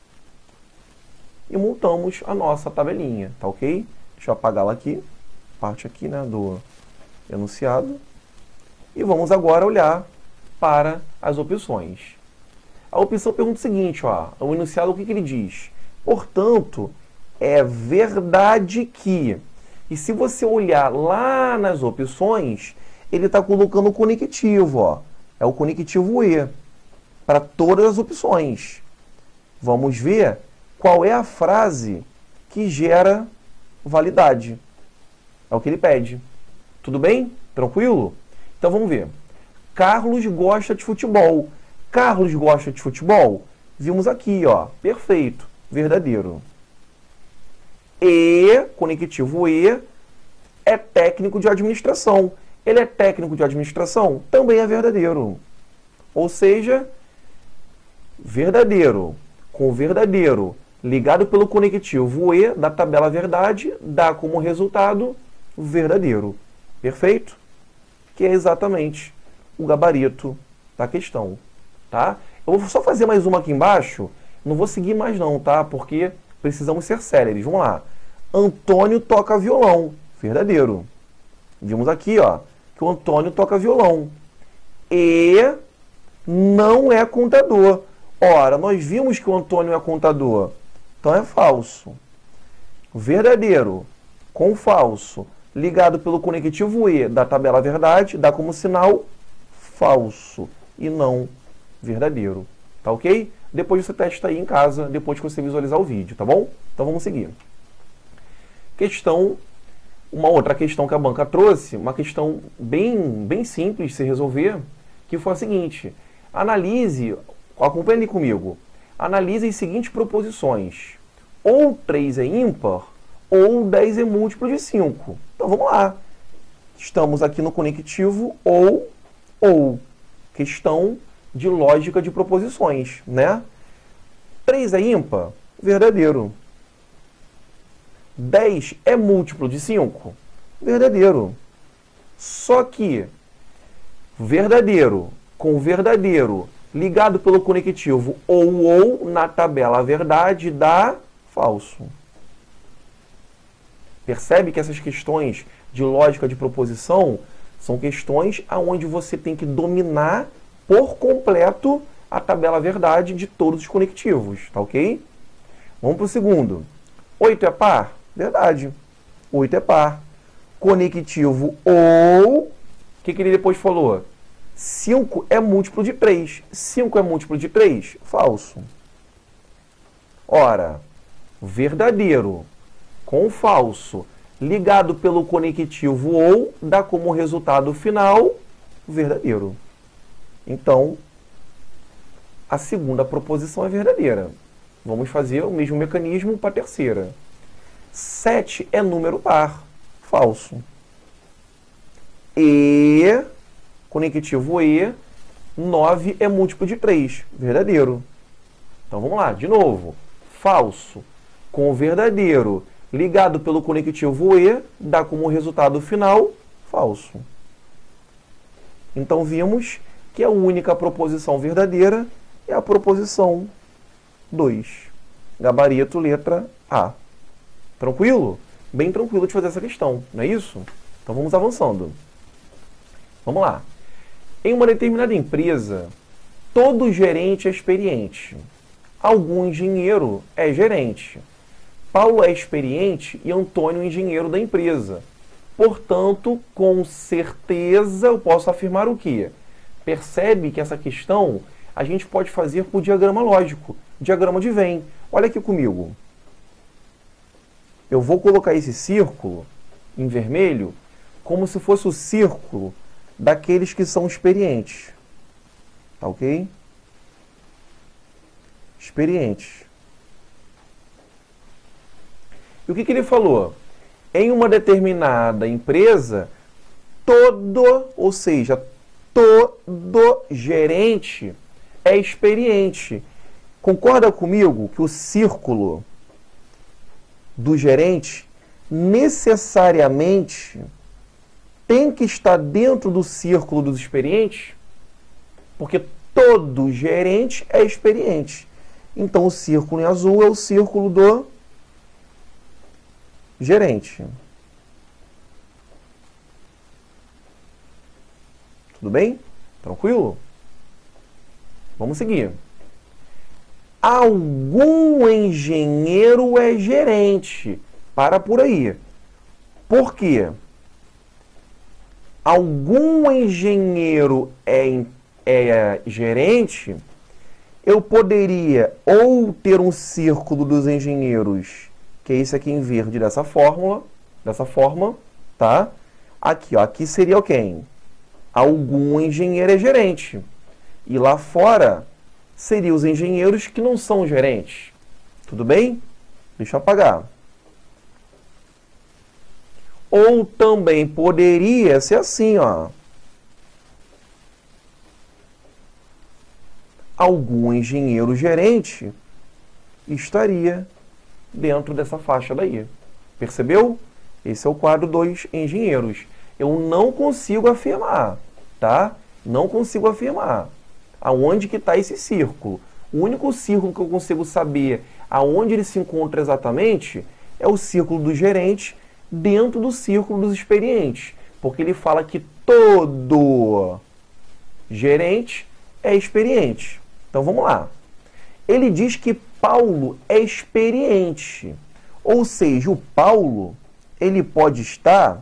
E montamos a nossa tabelinha, tá ok? Deixa eu apagá-la aqui, parte aqui, né, do enunciado. E vamos agora olhar para as opções. A opção pergunta o seguinte, ó, o enunciado, o que ele diz? Portanto, é verdade que... E se você olhar lá nas opções, ele está colocando o conectivo, ó. É o conectivo E, para todas as opções. Vamos ver qual é a frase que gera validade. É o que ele pede. Tudo bem? Tranquilo? Então vamos ver. Carlos gosta de futebol. Carlos gosta de futebol? Vimos aqui, ó. Perfeito. Verdadeiro. E, conectivo E, é técnico de administração. Ele é técnico de administração? Também é verdadeiro. Ou seja, verdadeiro com verdadeiro ligado pelo conectivo E da tabela verdade dá como resultado verdadeiro. Perfeito? Que é exatamente o gabarito da questão. Tá? Eu vou só fazer mais uma aqui embaixo. Não vou seguir mais não, tá? Porque precisamos ser céleres. Vamos lá. Antônio toca violão. Verdadeiro. Vimos aqui, ó, que o Antônio toca violão. E não é contador. Ora, nós vimos que o Antônio é contador. Então é falso. Verdadeiro com falso ligado pelo conectivo E da tabela verdade dá como sinal falso e não verdadeiro. Tá ok? Depois você testa aí em casa, depois que você visualizar o vídeo, tá bom? Então vamos seguir. Uma outra questão que a banca trouxe, uma questão bem simples de se resolver, que foi a seguinte: acompanhe ali comigo, analise as seguintes proposições. Ou 3 é ímpar, ou 10 é múltiplo de 5. Então vamos lá. Estamos aqui no conectivo ou. Questão de lógica de proposições, né? 3 é ímpar? Verdadeiro. 10 é múltiplo de 5? Verdadeiro. Só que verdadeiro com verdadeiro ligado pelo conectivo ou na tabela verdade dá falso. Percebe que essas questões de lógica de proposição são questões onde você tem que dominar por completo a tabela verdade de todos os conectivos, tá ok? Vamos para o segundo. 8 é par? Verdade. 8 é par. Conectivo ou... O que ele depois falou? 5 é múltiplo de 3. 5 é múltiplo de 3? Falso. Ora, verdadeiro com falso ligado pelo conectivo ou dá como resultado final verdadeiro. Então, a segunda proposição é verdadeira. Vamos fazer o mesmo mecanismo para a terceira. 7 é número par. Falso. Conectivo 9 é múltiplo de 3. Verdadeiro. Então vamos lá, de novo. Falso com verdadeiro ligado pelo conectivo dá como resultado final falso. Então vimos que a única proposição verdadeira é a proposição 2. Gabarito, letra A. Tranquilo? Bem tranquilo de fazer essa questão, não é isso? Então vamos avançando. Vamos lá. Em uma determinada empresa, todo gerente é experiente. Algum engenheiro é gerente. Paulo é experiente e Antônio é engenheiro da empresa. Portanto, com certeza eu posso afirmar o quê? Percebe que essa questão a gente pode fazer por diagrama lógico, diagrama de Venn. Olha aqui comigo. Eu vou colocar esse círculo em vermelho como se fosse o círculo daqueles que são experientes. Tá ok? Experientes. E o que ele falou? Em uma determinada empresa, ou seja, todo gerente é experiente. Concorda comigo que o círculo do gerente necessariamente tem que estar dentro do círculo dos experientes? Porque todo gerente é experiente. Então o círculo em azul é o círculo do gerente. Tudo bem? Tranquilo? Vamos seguir. Algum engenheiro é gerente. Para por aí. Por quê? Algum engenheiro é gerente, eu poderia ou ter um círculo dos engenheiros, que é esse aqui em verde, dessa forma, tá? Aqui, ó, aqui seria quem? Algum engenheiro é gerente. E lá fora, seriam os engenheiros que não são gerentes. Tudo bem? Deixa eu apagar. Ou também poderia ser assim, ó. Algum engenheiro gerente estaria dentro dessa faixa daí. Percebeu? Esse é o quadro dos engenheiros. Eu não consigo afirmar, tá? Não consigo afirmar aonde que está esse círculo. O único círculo que eu consigo saber aonde ele se encontra exatamente é o círculo do gerente dentro do círculo dos experientes. Porque ele fala que todo gerente é experiente. Então vamos lá. Ele diz que Paulo é experiente. Ou seja, o Paulo, ele pode estar...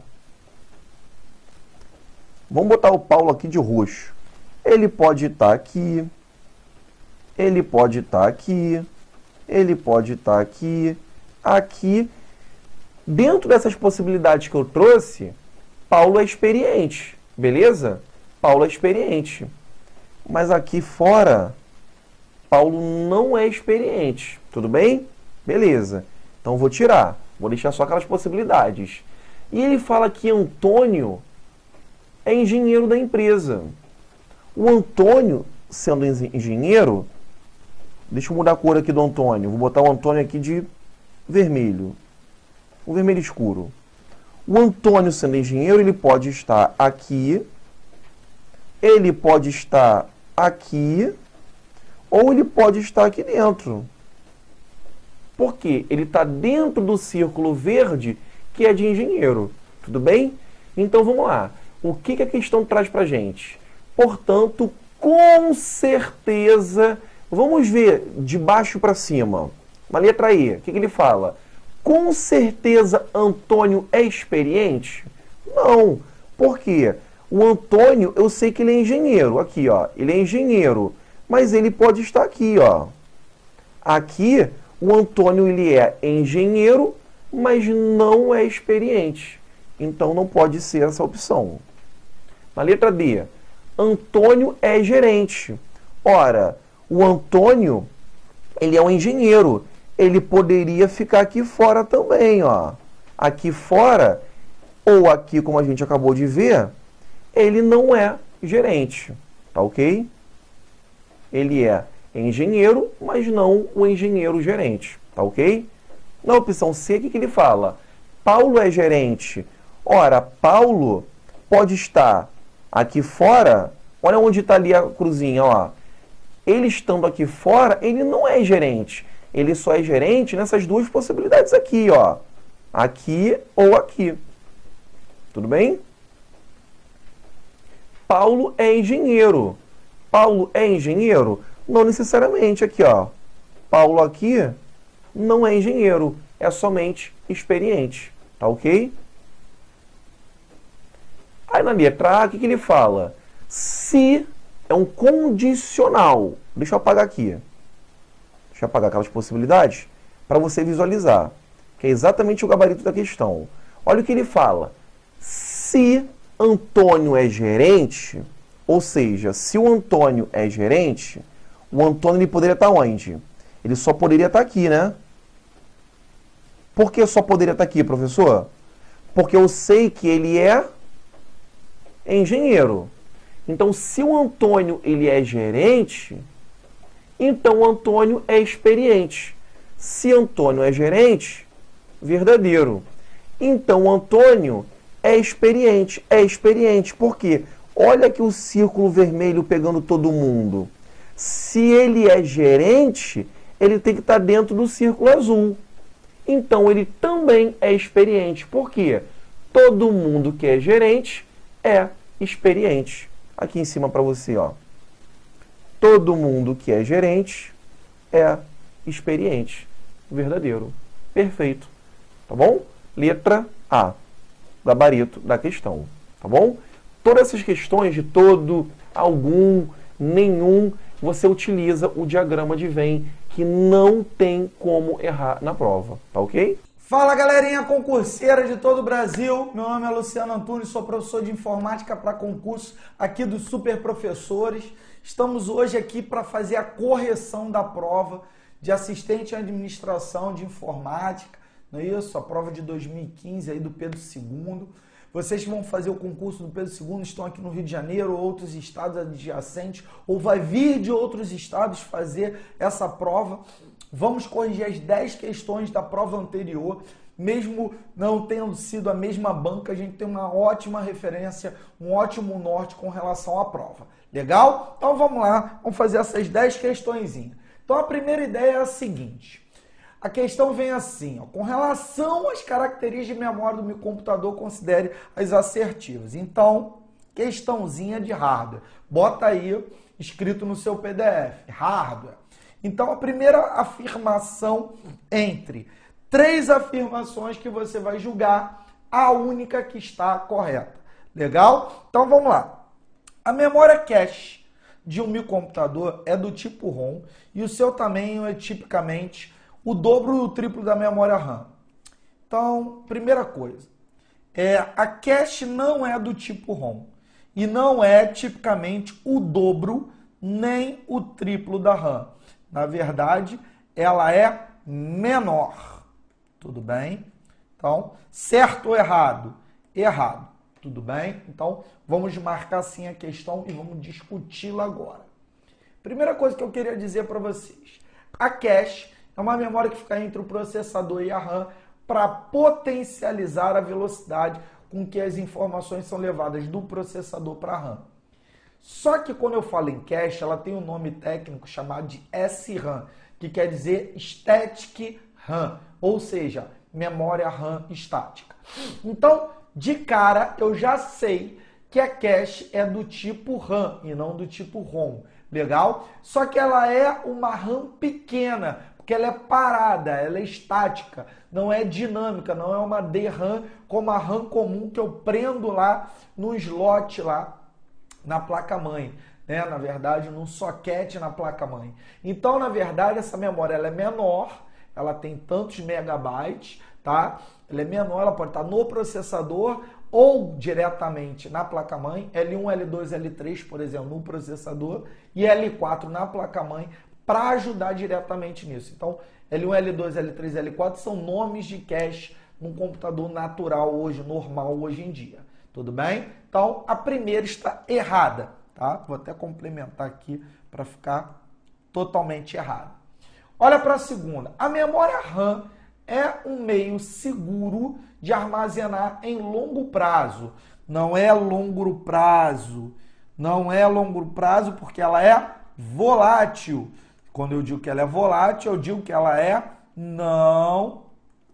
Vamos botar o Paulo aqui de roxo. Ele pode estar aqui, ele pode estar aqui, ele pode estar aqui, aqui. Dentro dessas possibilidades que eu trouxe, Paulo é experiente, beleza? Paulo é experiente. Mas aqui fora, Paulo não é experiente, tudo bem? Beleza. Então vou tirar, vou deixar só aquelas possibilidades. E ele fala que Antônio é engenheiro da empresa. O Antônio, sendo engenheiro, deixa eu mudar a cor aqui do Antônio. Vou botar o Antônio aqui de vermelho. O vermelho escuro. O Antônio, sendo engenheiro, ele pode estar aqui, ele pode estar aqui, ou ele pode estar aqui dentro. Por quê? Ele está dentro do círculo verde, que é de engenheiro. Tudo bem? Então vamos lá. O que a questão traz para a gente? Portanto, com certeza, vamos ver de baixo para cima. Na letra E, o que ele fala? Com certeza Antônio é experiente? Não. Por quê? O Antônio, eu sei que ele é engenheiro. Aqui, ó. Ele é engenheiro. Mas ele pode estar aqui, ó. Aqui, o Antônio, ele é engenheiro, mas não é experiente. Então, não pode ser essa opção. Na letra D, Antônio é gerente. Ora, o Antônio, ele é um engenheiro. Ele poderia ficar aqui fora também, ó. Aqui fora, ou aqui, como a gente acabou de ver, ele não é gerente, tá ok? Ele é engenheiro, mas não o engenheiro gerente, tá ok? Na opção C, o que ele fala? Paulo é gerente. Ora, Paulo pode estar aqui fora, olha onde está ali a cruzinha, ó. Ele estando aqui fora, ele não é gerente. Ele só é gerente nessas duas possibilidades aqui, ó. Aqui ou aqui. Tudo bem? Paulo é engenheiro. Paulo é engenheiro? Não necessariamente aqui, ó. Paulo aqui não é engenheiro, é somente experiente, tá ok? Aí na letra A, o que ele fala? Se é um condicional. Deixa eu apagar aqui. Deixa eu apagar aquelas possibilidades para você visualizar, que é exatamente o gabarito da questão. Olha o que ele fala. Se Antônio é gerente, ou seja, se o Antônio é gerente, o Antônio ele poderia estar onde? Ele só poderia estar aqui, né? Por que só poderia estar aqui, professor? Porque eu sei que ele é engenheiro. Então, se o Antônio ele é gerente, então o Antônio é experiente. Se Antônio é gerente, verdadeiro. Então, o Antônio é experiente. É experiente. Por quê? Olha aqui o círculo vermelho pegando todo mundo. Se ele é gerente, ele tem que estar dentro do círculo azul. Então, ele também é experiente. Por quê? Todo mundo que é gerente é experiente. Aqui em cima para você, ó. Todo mundo que é gerente é experiente. Verdadeiro. Perfeito. Tá bom? Letra A. Gabarito da questão. Tá bom? Todas essas questões de todo, algum, nenhum, você utiliza o diagrama de Venn, que não tem como errar na prova. Tá ok? Fala, galerinha concurseira de todo o Brasil. Meu nome é Luciano Antunes, sou professor de informática para concurso aqui dos Super Professores. Estamos hoje aqui para fazer a correção da prova de assistente em administração de informática, não é isso? A prova de 2015 aí do Pedro II. Vocês que vão fazer o concurso do Pedro II estão aqui no Rio de Janeiro, outros estados adjacentes, ou vai vir de outros estados fazer essa prova. Vamos corrigir as 10 questões da prova anterior, mesmo não tendo sido a mesma banca, a gente tem uma ótima referência, um ótimo norte com relação à prova. Legal? Então vamos lá, vamos fazer essas 10 questõezinhas. Então a primeira ideia é a seguinte, a questão vem assim, ó, com relação às características de memória do meu computador, considere as assertivas. Então, questãozinha de hardware, bota aí escrito no seu PDF, hardware. Então, a primeira afirmação entre 3 afirmações que você vai julgar, a única que está correta. Legal? Então, vamos lá. A memória cache de um microcomputador é do tipo ROM e o seu tamanho é tipicamente o dobro ou o triplo da memória RAM. Então, primeira coisa, a cache não é do tipo ROM e não é tipicamente o dobro nem o triplo da RAM. Na verdade, ela é menor. Tudo bem? Então, certo ou errado? Errado. Tudo bem? Então, vamos marcar assim a questão e vamos discuti-la agora. Primeira coisa que eu queria dizer para vocês. A cache é uma memória que fica entre o processador e a RAM para potencializar a velocidade com que as informações são levadas do processador para a RAM. Só que quando eu falo em cache, ela tem um nome técnico chamado de SRAM, que quer dizer Static RAM, ou seja, memória RAM estática. Então, de cara, eu já sei que a cache é do tipo RAM e não do tipo ROM. Legal? Só que ela é uma RAM pequena, porque ela é parada, ela é estática, não é dinâmica, não é uma DRAM como a RAM comum que eu prendo lá no slot lá na placa-mãe, né? Na verdade, num soquete na placa-mãe. Então, na verdade, essa memória ela é menor, ela tem tantos megabytes, tá? Ela é menor, ela pode estar no processador ou diretamente na placa-mãe, L1, L2, L3, por exemplo, no processador, e L4 na placa-mãe, para ajudar diretamente nisso. Então, L1, L2, L3, L4 são nomes de cache num computador natural hoje, normal hoje em dia. Tudo bem? Então, a primeira está errada, tá? Vou até complementar aqui para ficar totalmente errado. Olha para a segunda. A memória RAM é um meio seguro de armazenar em longo prazo. Não é longo prazo. Não é longo prazo porque ela é volátil. Quando eu digo que ela é volátil, eu digo que ela é não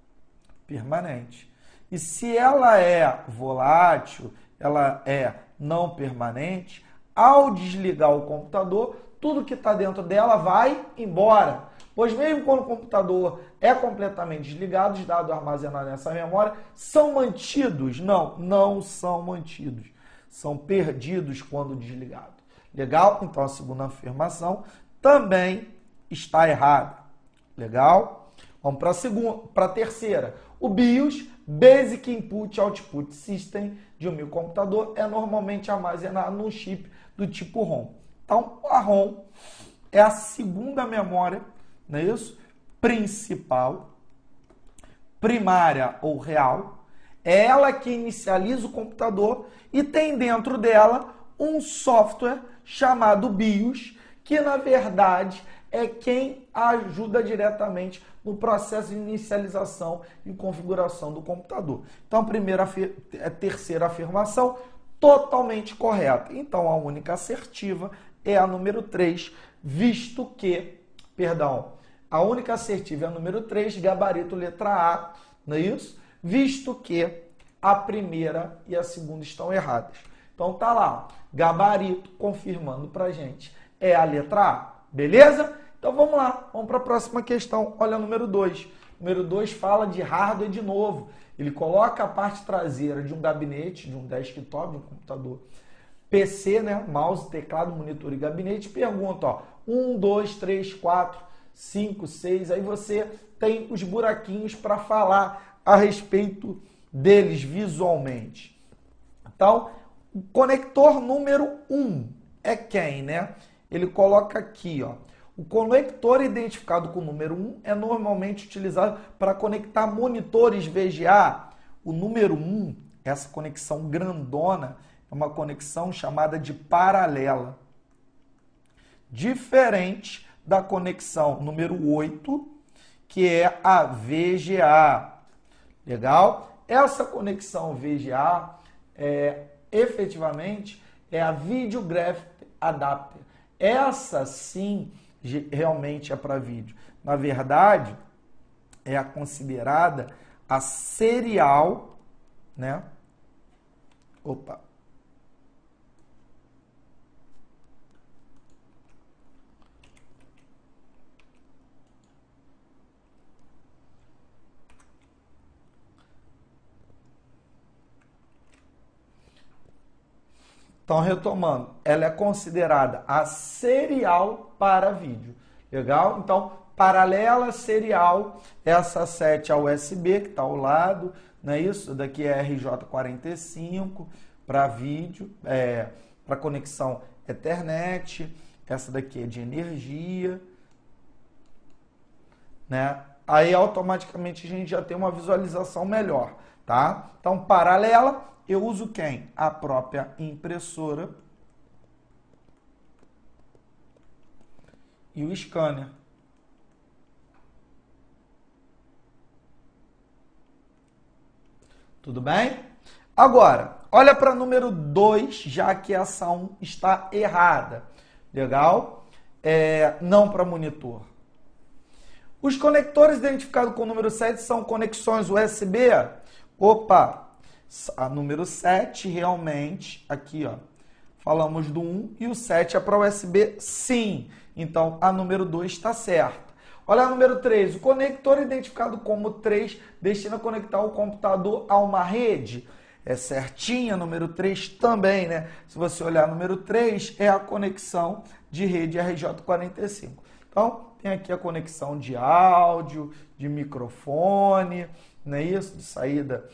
permanente. E se ela é volátil, ela é não permanente, ao desligar o computador, tudo que está dentro dela vai embora. Pois mesmo quando o computador é completamente desligado, os dados armazenados nessa memória são mantidos? Não, não são mantidos. São perdidos quando desligado. Legal? Então a segunda afirmação também está errada. Legal? Vamos para a terceira. O BIOS, Basic Input Output System, de um microcomputador, é normalmente armazenado num chip do tipo ROM. Então, a ROM é a segunda memória, não é isso? Principal, primária ou real. É ela que inicializa o computador e tem dentro dela um software chamado BIOS, que na verdade é quem ajuda diretamente no processo de inicialização e configuração do computador. Então, a terceira afirmação, totalmente correta. Então, a única assertiva é a número 3, visto que, a única assertiva é a número 3, gabarito letra A, não é isso? Visto que a primeira e a segunda estão erradas. Então, tá lá, gabarito confirmando pra gente, é a letra A, beleza? Então vamos lá, vamos para a próxima questão. Olha o número 2. O número 2 fala de hardware de novo. Ele coloca a parte traseira de um gabinete, de um desktop, de um computador PC, né? Mouse, teclado, monitor e gabinete. E pergunta, ó, 1, 2, 3, 4, 5, 6. Aí você tem os buraquinhos para falar a respeito deles visualmente. Então, o conector número 1 é quem, né? Ele coloca aqui, ó. O conector identificado com o número 1 é normalmente utilizado para conectar monitores VGA. O número 1, essa conexão grandona, é uma conexão chamada de paralela. Diferente da conexão número 8, que é a VGA. Legal? Essa conexão VGA, efetivamente, é a Video Graphic Adapter. Essa sim realmente é para vídeo. Na verdade, é a considerada a serial, né? Opa. Então, retomando, ela é considerada a serial para vídeo. Legal? Então, paralela, serial, essa 7 é a USB, que está ao lado, não é isso? Daqui é RJ45 para vídeo, para conexão Ethernet. Essa daqui é de energia, né? Aí, automaticamente, a gente já tem uma visualização melhor, tá? Então, paralela, eu uso quem? A própria impressora e o scanner. Tudo bem? Agora, olha para número 2, já que essa 1 está errada. Legal? Não para monitor. Os conectores identificados com o número 7 são conexões USB. Opa! A número 7 realmente, aqui ó, falamos do 1 e o 7 é para USB sim. Então a número 2 está certa. Olha a número 3, o conector identificado como 3 destina a conectar o computador a uma rede. É certinha, número 3 também, né? Se você olhar número 3, é a conexão de rede RJ45. Então, tem aqui a conexão de áudio, de microfone, não é isso? De saída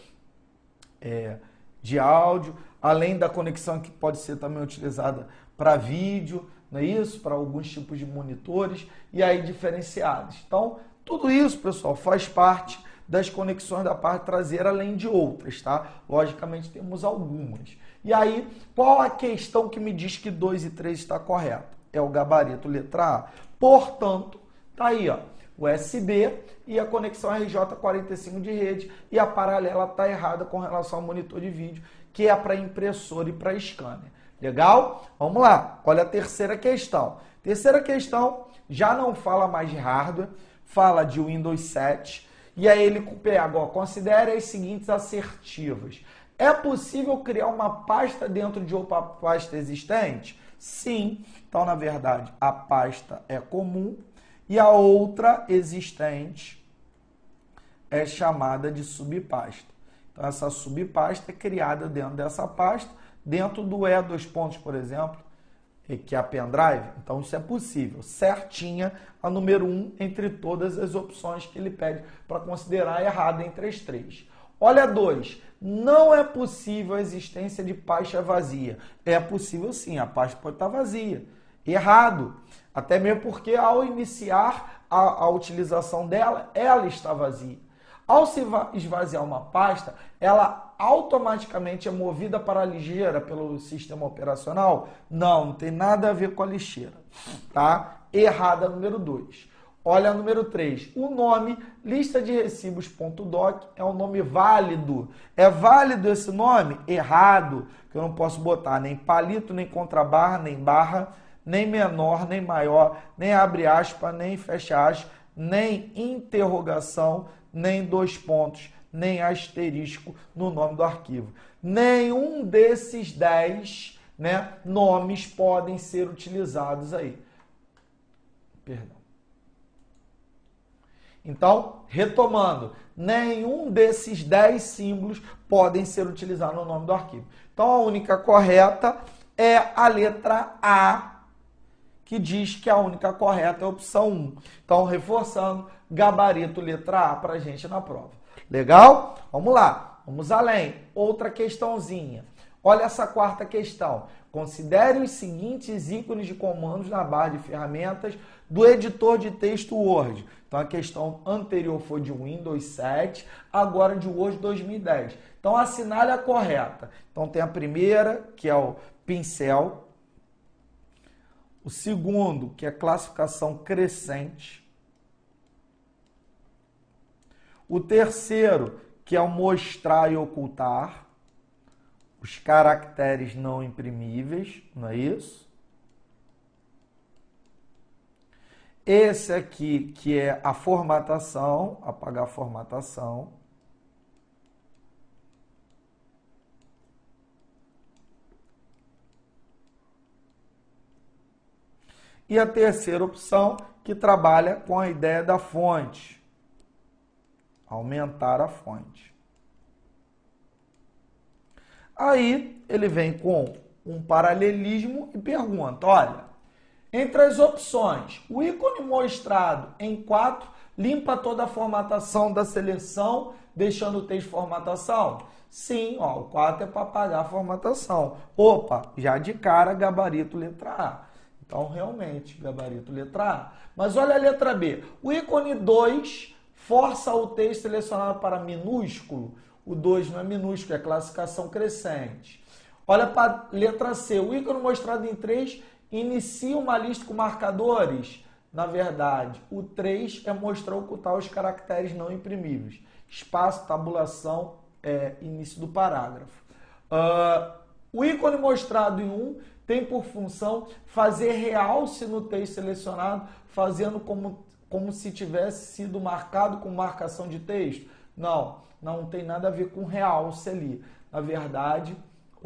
de áudio, além da conexão que pode ser também utilizada para vídeo, não é isso? Para alguns tipos de monitores e aí diferenciados. Então, tudo isso, pessoal, faz parte das conexões da parte traseira, além de outras, tá? Logicamente, temos algumas. E aí, qual a questão que me diz que 2 e 3 está correto? É o gabarito letra A. Portanto, tá aí, ó, USB e a conexão RJ45 de rede e a paralela está errada com relação ao monitor de vídeo, que é para impressora e para scanner. Legal? Vamos lá. Olha a terceira questão. Terceira questão já não fala mais de hardware, fala de Windows 7. E aí ele pega, ó, considere as seguintes assertivas. É possível criar uma pasta dentro de outra pasta existente? Sim. Então, na verdade, a pasta é comum e a outra existente é chamada de subpasta. Então, essa subpasta é criada dentro dessa pasta, dentro do E2 por exemplo, que é a pendrive. Então, isso é possível. Certinha a número 1 entre todas as opções que ele pede para considerar errada entre as 3. Olha 2. Não é possível a existência de pasta vazia. É possível sim, a pasta pode estar vazia. Errado. Até mesmo porque ao iniciar a utilização dela, ela está vazia. Ao se esvaziar uma pasta, ela automaticamente é movida para a lixeira pelo sistema operacional? Não tem nada a ver com a lixeira. Tá? Errada número 2. Olha a número 3. O nome lista de recibos.doc é um nome válido. É válido esse nome? Errado. Que eu não posso botar nem palito, nem contrabarra, nem barra, nem menor, nem maior, nem abre aspas, nem fecha aspas, nem interrogação, nem 2 pontos, nem asterisco no nome do arquivo. Nenhum desses 10, né, nomes podem ser utilizados aí. Perdão. Então, retomando, nenhum desses 10 símbolos podem ser utilizados no nome do arquivo. Então, a única correta é a letra A, que diz que a única correta é a opção 1. Então, reforçando, gabarito letra A para a gente na prova. Legal? Vamos lá, vamos além. Outra questãozinha. Olha essa quarta questão. Considere os seguintes ícones de comandos na barra de ferramentas do editor de texto Word. Então, a questão anterior foi de Windows 7, agora de Word 2010. Então, assinale a correta. Então, tem a primeira, que é o pincel. O segundo, que é classificação crescente. O terceiro, que é o mostrar e ocultar. Os caracteres não imprimíveis, não é isso? Esse aqui, que é a formatação, apagar a formatação. E a terceira opção, que trabalha com a ideia da fonte. Aumentar a fonte. Aí, ele vem com um paralelismo e pergunta, olha, entre as opções, o ícone mostrado em 4 limpa toda a formatação da seleção, deixando o texto formatação? Sim, ó, o 4 é para apagar a formatação. Opa, já de cara, gabarito letra A. Então, realmente, gabarito letra A. Mas olha a letra B. O ícone 2 força o texto selecionado para minúsculo. O 2 não é minúsculo, é classificação crescente. Olha para a letra C. O ícone mostrado em 3 inicia uma lista com marcadores. Na verdade, o 3 é mostrar ocultar os caracteres não imprimíveis. Espaço, tabulação, início do parágrafo. O ícone mostrado em 1 tem por função fazer realce no texto selecionado, fazendo como se tivesse sido marcado com marcação de texto. Não tem nada a ver com realce ali. Na verdade,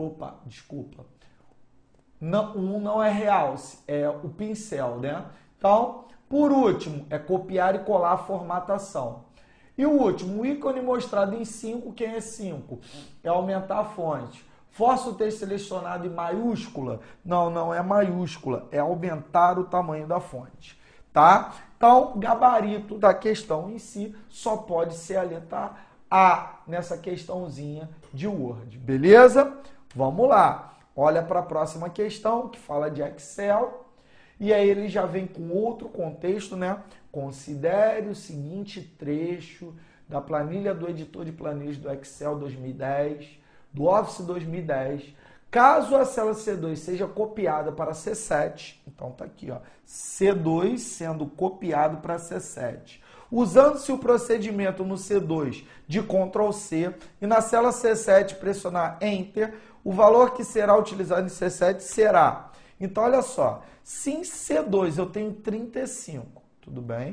não é realce, é o pincel, né? Então, por último, é copiar e colar a formatação. E o último, o ícone mostrado em 5, quem é 5? É aumentar a fonte. Força o texto selecionado em maiúscula? Não é maiúscula, é aumentar o tamanho da fonte, tá? Então, o gabarito da questão em si só pode ser a letra A nessa questãozinha de Word, beleza? Vamos lá. Olha para a próxima questão, que fala de Excel. E aí ele já vem com outro contexto, né? Considere o seguinte trecho da planilha do editor de planilhas do Excel 2010, do Office 2010. Caso a célula C2 seja copiada para C7, então tá aqui, ó, C2 sendo copiado para C7. Usando-se o procedimento no C2 de Ctrl C e na célula C7 pressionar Enter, o valor que será utilizado em C7 será... Então, olha só, se em C2 eu tenho 35, tudo bem?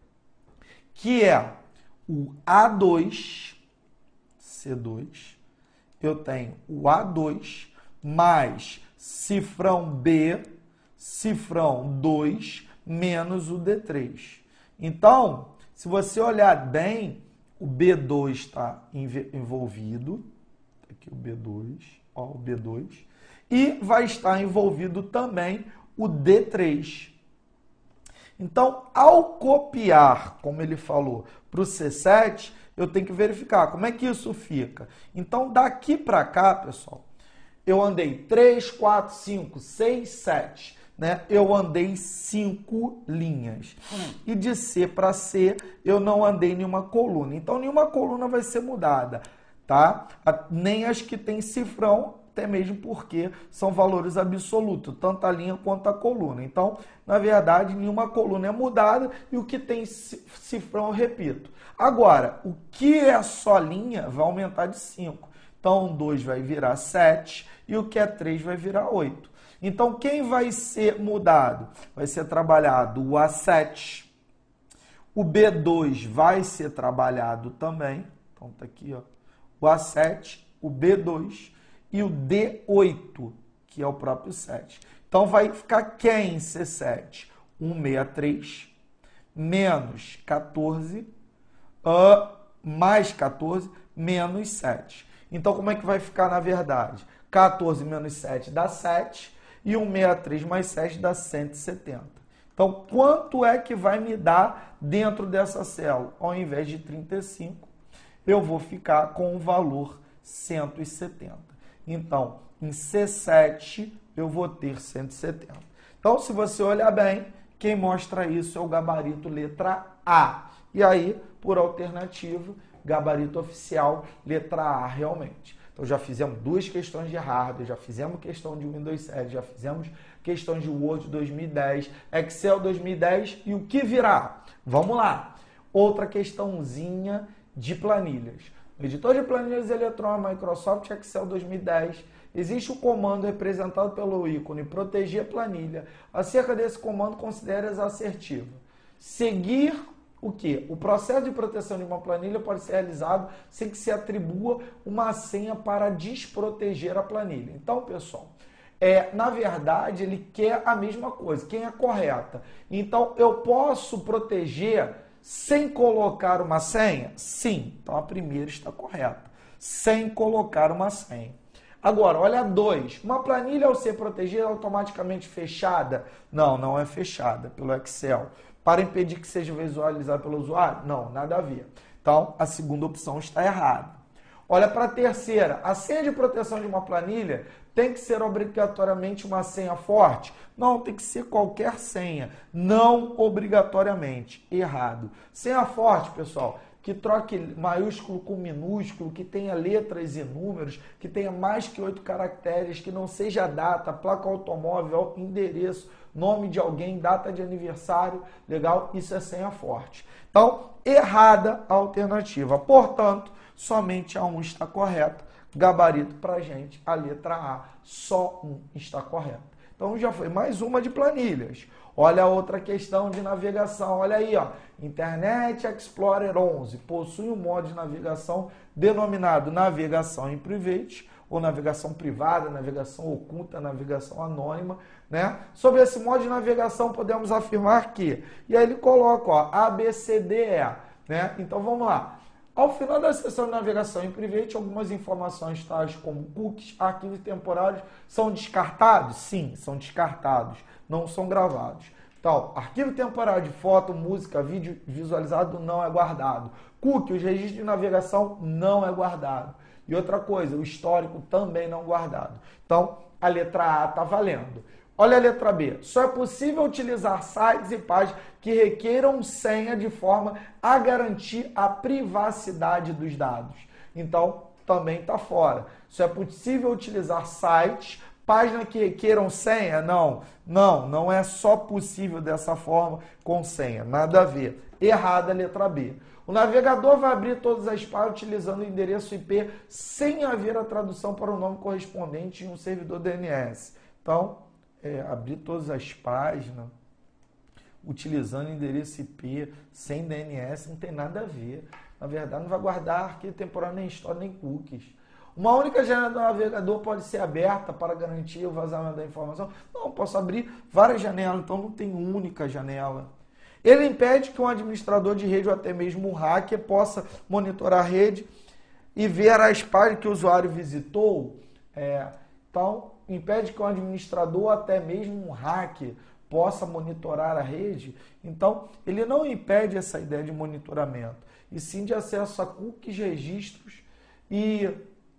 Que é o A2, C2, eu tenho o A2 mais cifrão B, cifrão 2, menos o D3. Então, se você olhar bem, o B2 está envolvido, aqui o B2, ó, o B2, e vai estar envolvido também o D3. Então, ao copiar, como ele falou, para o C7, eu tenho que verificar como é que isso fica. Então, daqui para cá, pessoal, eu andei 3, 4, 5, 6, 7. Né? Eu andei 5 linhas. E de C para C, eu não andei nenhuma coluna. Então, nenhuma coluna vai ser mudada, tá? Nem as que tem cifrão, até mesmo porque são valores absolutos, tanto a linha quanto a coluna. Então, na verdade, nenhuma coluna é mudada e o que tem cifrão eu repito. Agora, o que é só linha vai aumentar de 5. Então, 2 vai virar 7 e o que é 3 vai virar 8. Então, quem vai ser mudado? Vai ser trabalhado o A7, o B2 vai ser trabalhado também. Então, tá aqui, ó, o A7, o B2 e o D8, que é o próprio 7. Então, vai ficar quem em C7? 163 menos 14 mais 14 menos 7. Então, como é que vai ficar na verdade? 14 menos 7 dá 7 e 163 mais 7 dá 170. Então, quanto é que vai me dar dentro dessa célula? Ao invés de 35, eu vou ficar com o valor 170. Então, em C7, eu vou ter 170. Então, se você olhar bem, quem mostra isso é o gabarito letra A. E aí, por alternativa, gabarito oficial, letra A realmente. Então, já fizemos 2 questões de hardware, já fizemos questão de Windows 7, já fizemos questões de Word 2010, Excel 2010 e o que virá? Vamos lá. Outra questãozinha de planilhas. No editor de planilhas eletrônicas Microsoft Excel 2010, existe o comando representado pelo ícone proteger planilha. Acerca desse comando, considere-as assertiva. Seguir o quê? O processo de proteção de uma planilha pode ser realizado sem que se atribua uma senha para desproteger a planilha. Então, pessoal, na verdade, ele quer a mesma coisa. Quem é correta? Então, eu posso proteger sem colocar uma senha? Sim. Então, a primeira está correta. Sem colocar uma senha. Agora, olha 2. Uma planilha, ao ser protegida, é automaticamente fechada? Não, não é fechada pelo Excel. Para impedir que seja visualizada pelo usuário? Não, nada a ver. Então, a segunda opção está errada. Olha para a terceira. A senha de proteção de uma planilha tem que ser obrigatoriamente uma senha forte? Não, tem que ser qualquer senha. Não obrigatoriamente. Errado. Senha forte, pessoal, que troque maiúsculo com minúsculo, que tenha letras e números, que tenha mais que 8 caracteres, que não seja data, placa automóvel, endereço, nome de alguém, data de aniversário, legal? Isso é senha forte. Então, errada a alternativa. Portanto, somente a 1 está correta. Gabarito para a gente, a letra A, só 1 está correta. Então, já foi mais uma de planilhas. Olha a outra questão de navegação. Olha aí, ó. Internet Explorer 11 possui um modo de navegação denominado navegação em private, ou navegação privada, navegação oculta, navegação anônima, né? Sobre esse modo de navegação, podemos afirmar que... E aí ele coloca, ó, ABCDE, né? Então, vamos lá. Ao final da sessão de navegação em private, algumas informações tais como cookies, arquivos temporários, são descartados? Sim, são descartados, não são gravados. Então, arquivo temporário de foto, música, vídeo visualizado não é guardado. Cookie, os registros de navegação, não é guardado. E outra coisa, o histórico também não guardado. Então, a letra A está valendo. Olha a letra B. Só é possível utilizar sites e páginas que requeram senha de forma a garantir a privacidade dos dados. Então, também está fora. Só é possível utilizar sites, páginas que requeram senha? Não é só possível dessa forma com senha. Nada a ver. Errada a letra B. O navegador vai abrir todas as páginas utilizando o endereço IP sem haver a tradução para o nome correspondente em um servidor DNS. Então, abrir todas as páginas utilizando endereço IP sem DNS não tem nada a ver. Na verdade, não vai guardar arquivo temporário, nem história, nem cookies. Uma única janela do navegador pode ser aberta para garantir o vazamento da informação? Não, posso abrir várias janelas, então não tem única janela. Ele impede que um administrador de rede ou até mesmo um hacker possa monitorar a rede e ver as páginas que o usuário visitou. Então, impede que um administrador ou até mesmo um hacker possa monitorar a rede. Então, ele não impede essa ideia de monitoramento, e sim de acesso a cookies, registros e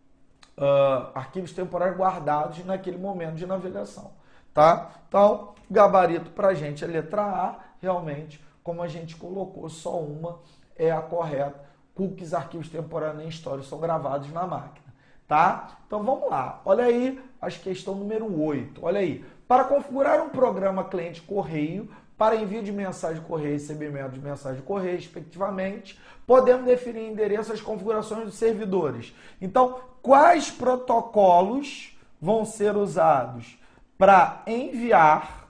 arquivos temporários guardados naquele momento de navegação. Tá? Então, gabarito para a gente é letra A, realmente, como a gente colocou, só uma é a correta. Cookies, arquivos temporários nem histórias são gravados na máquina. Tá? Então vamos lá. Olha aí a questão número 8. Olha aí. Para configurar um programa cliente correio para envio de mensagem de correio e recebimento de mensagem de correio, respectivamente, podemos definir endereço às configurações dos servidores. Então, quais protocolos vão ser usados para enviar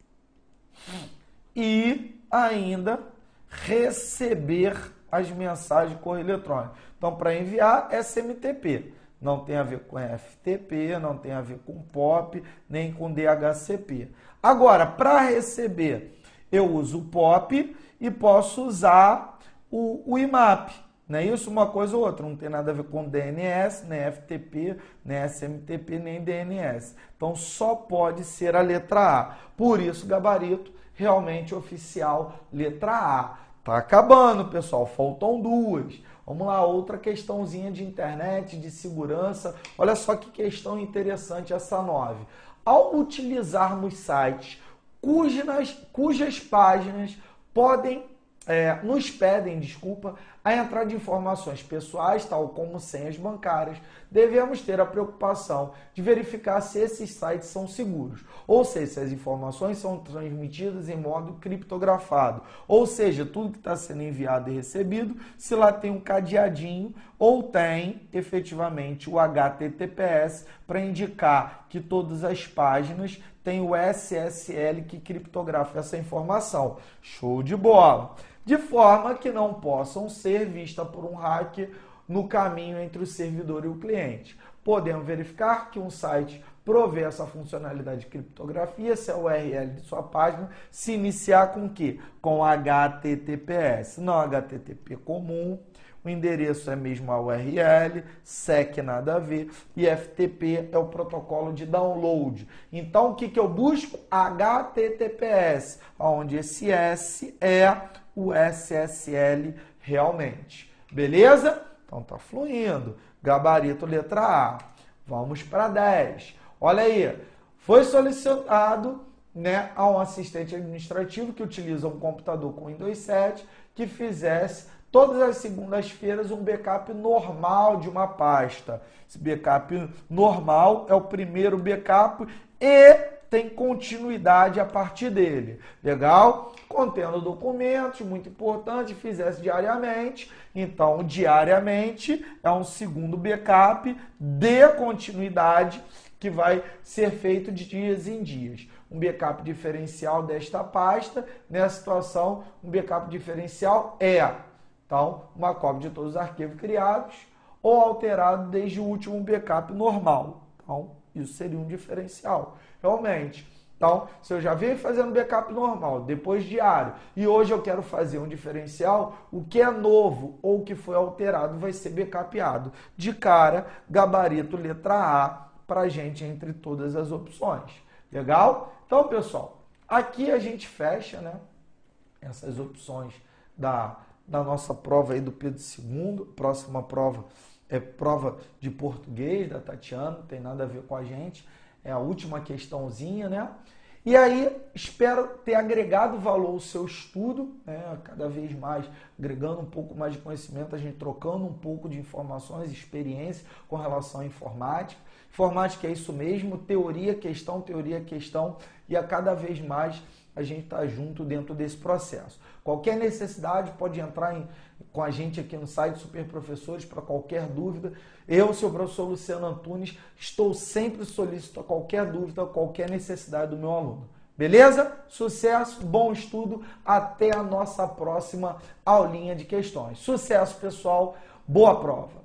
e ainda receber as mensagens de correio eletrônico? Então, para enviar, SMTP. Não tem a ver com FTP, não tem a ver com POP, nem com DHCP. Agora, para receber, eu uso o POP e posso usar o IMAP. Não é isso? Uma coisa ou outra. Não tem nada a ver com DNS, nem FTP, nem SMTP, nem DNS. Então, só pode ser a letra A. Por isso, gabarito realmente oficial, letra A. Tá acabando, pessoal. Faltam duas. Vamos lá, outra questãozinha de internet, de segurança. Olha só que questão interessante essa 9. Ao utilizarmos sites cujas páginas nos pedem, a entrada de informações pessoais, tal como senhas bancárias, devemos ter a preocupação de verificar se esses sites são seguros, ou seja, se as informações são transmitidas em modo criptografado, ou seja, tudo que está sendo enviado e recebido, se lá tem um cadeadinho ou tem efetivamente o HTTPS para indicar que todas as páginas têm o SSL que criptografa essa informação. Show de bola! De forma que não possam ser vistas por um hacker no caminho entre o servidor e o cliente. Podemos verificar que um site provê essa funcionalidade de criptografia se a URL de sua página se iniciar com o quê? Com HTTPS, não HTTP comum, o endereço é mesmo a URL, SEC nada a ver, e FTP é o protocolo de download. Então, o que eu busco? HTTPS, onde esse S é o SSL realmente. Beleza? Então, tá fluindo. Gabarito letra A. Vamos para 10. Olha aí, foi solicitado, né, a um assistente administrativo que utiliza um computador com Windows 7 que fizesse todas as segundas-feiras um backup normal de uma pasta. Esse backup normal é o primeiro backup e tem continuidade a partir dele. Legal? Contendo documentos, muito importante, fizesse diariamente. Então, diariamente é um segundo backup de continuidade que vai ser feito de dias em dias. Um backup diferencial desta pasta, nessa situação, um backup diferencial é, então, uma cópia de todos os arquivos criados ou alterado desde o último backup normal. Então, isso seria um diferencial, realmente. Então, se eu já venho fazendo backup normal, depois diário, e hoje eu quero fazer um diferencial, o que é novo ou o que foi alterado vai ser backupeado. De cara, gabarito letra A, para a gente entre todas as opções. Legal? Então, pessoal, aqui a gente fecha, né, essas opções da nossa prova aí do Pedro II. Próxima prova é prova de português da Tatiana, não tem nada a ver com a gente. É a última questãozinha, né? E aí, espero ter agregado valor ao seu estudo, né? Cada vez mais, agregando um pouco mais de conhecimento, a gente trocando um pouco de informações, experiência com relação à informática. Informática é isso mesmo, teoria, questão, e a cada vez mais a gente está junto dentro desse processo. Qualquer necessidade pode entrar com a gente aqui no site Super Professores para qualquer dúvida. Eu, seu professor Luciano Antunes, estou sempre solícito a qualquer dúvida, qualquer necessidade do meu aluno. Beleza? Sucesso, bom estudo, até a nossa próxima aulinha de questões. Sucesso, pessoal, boa prova!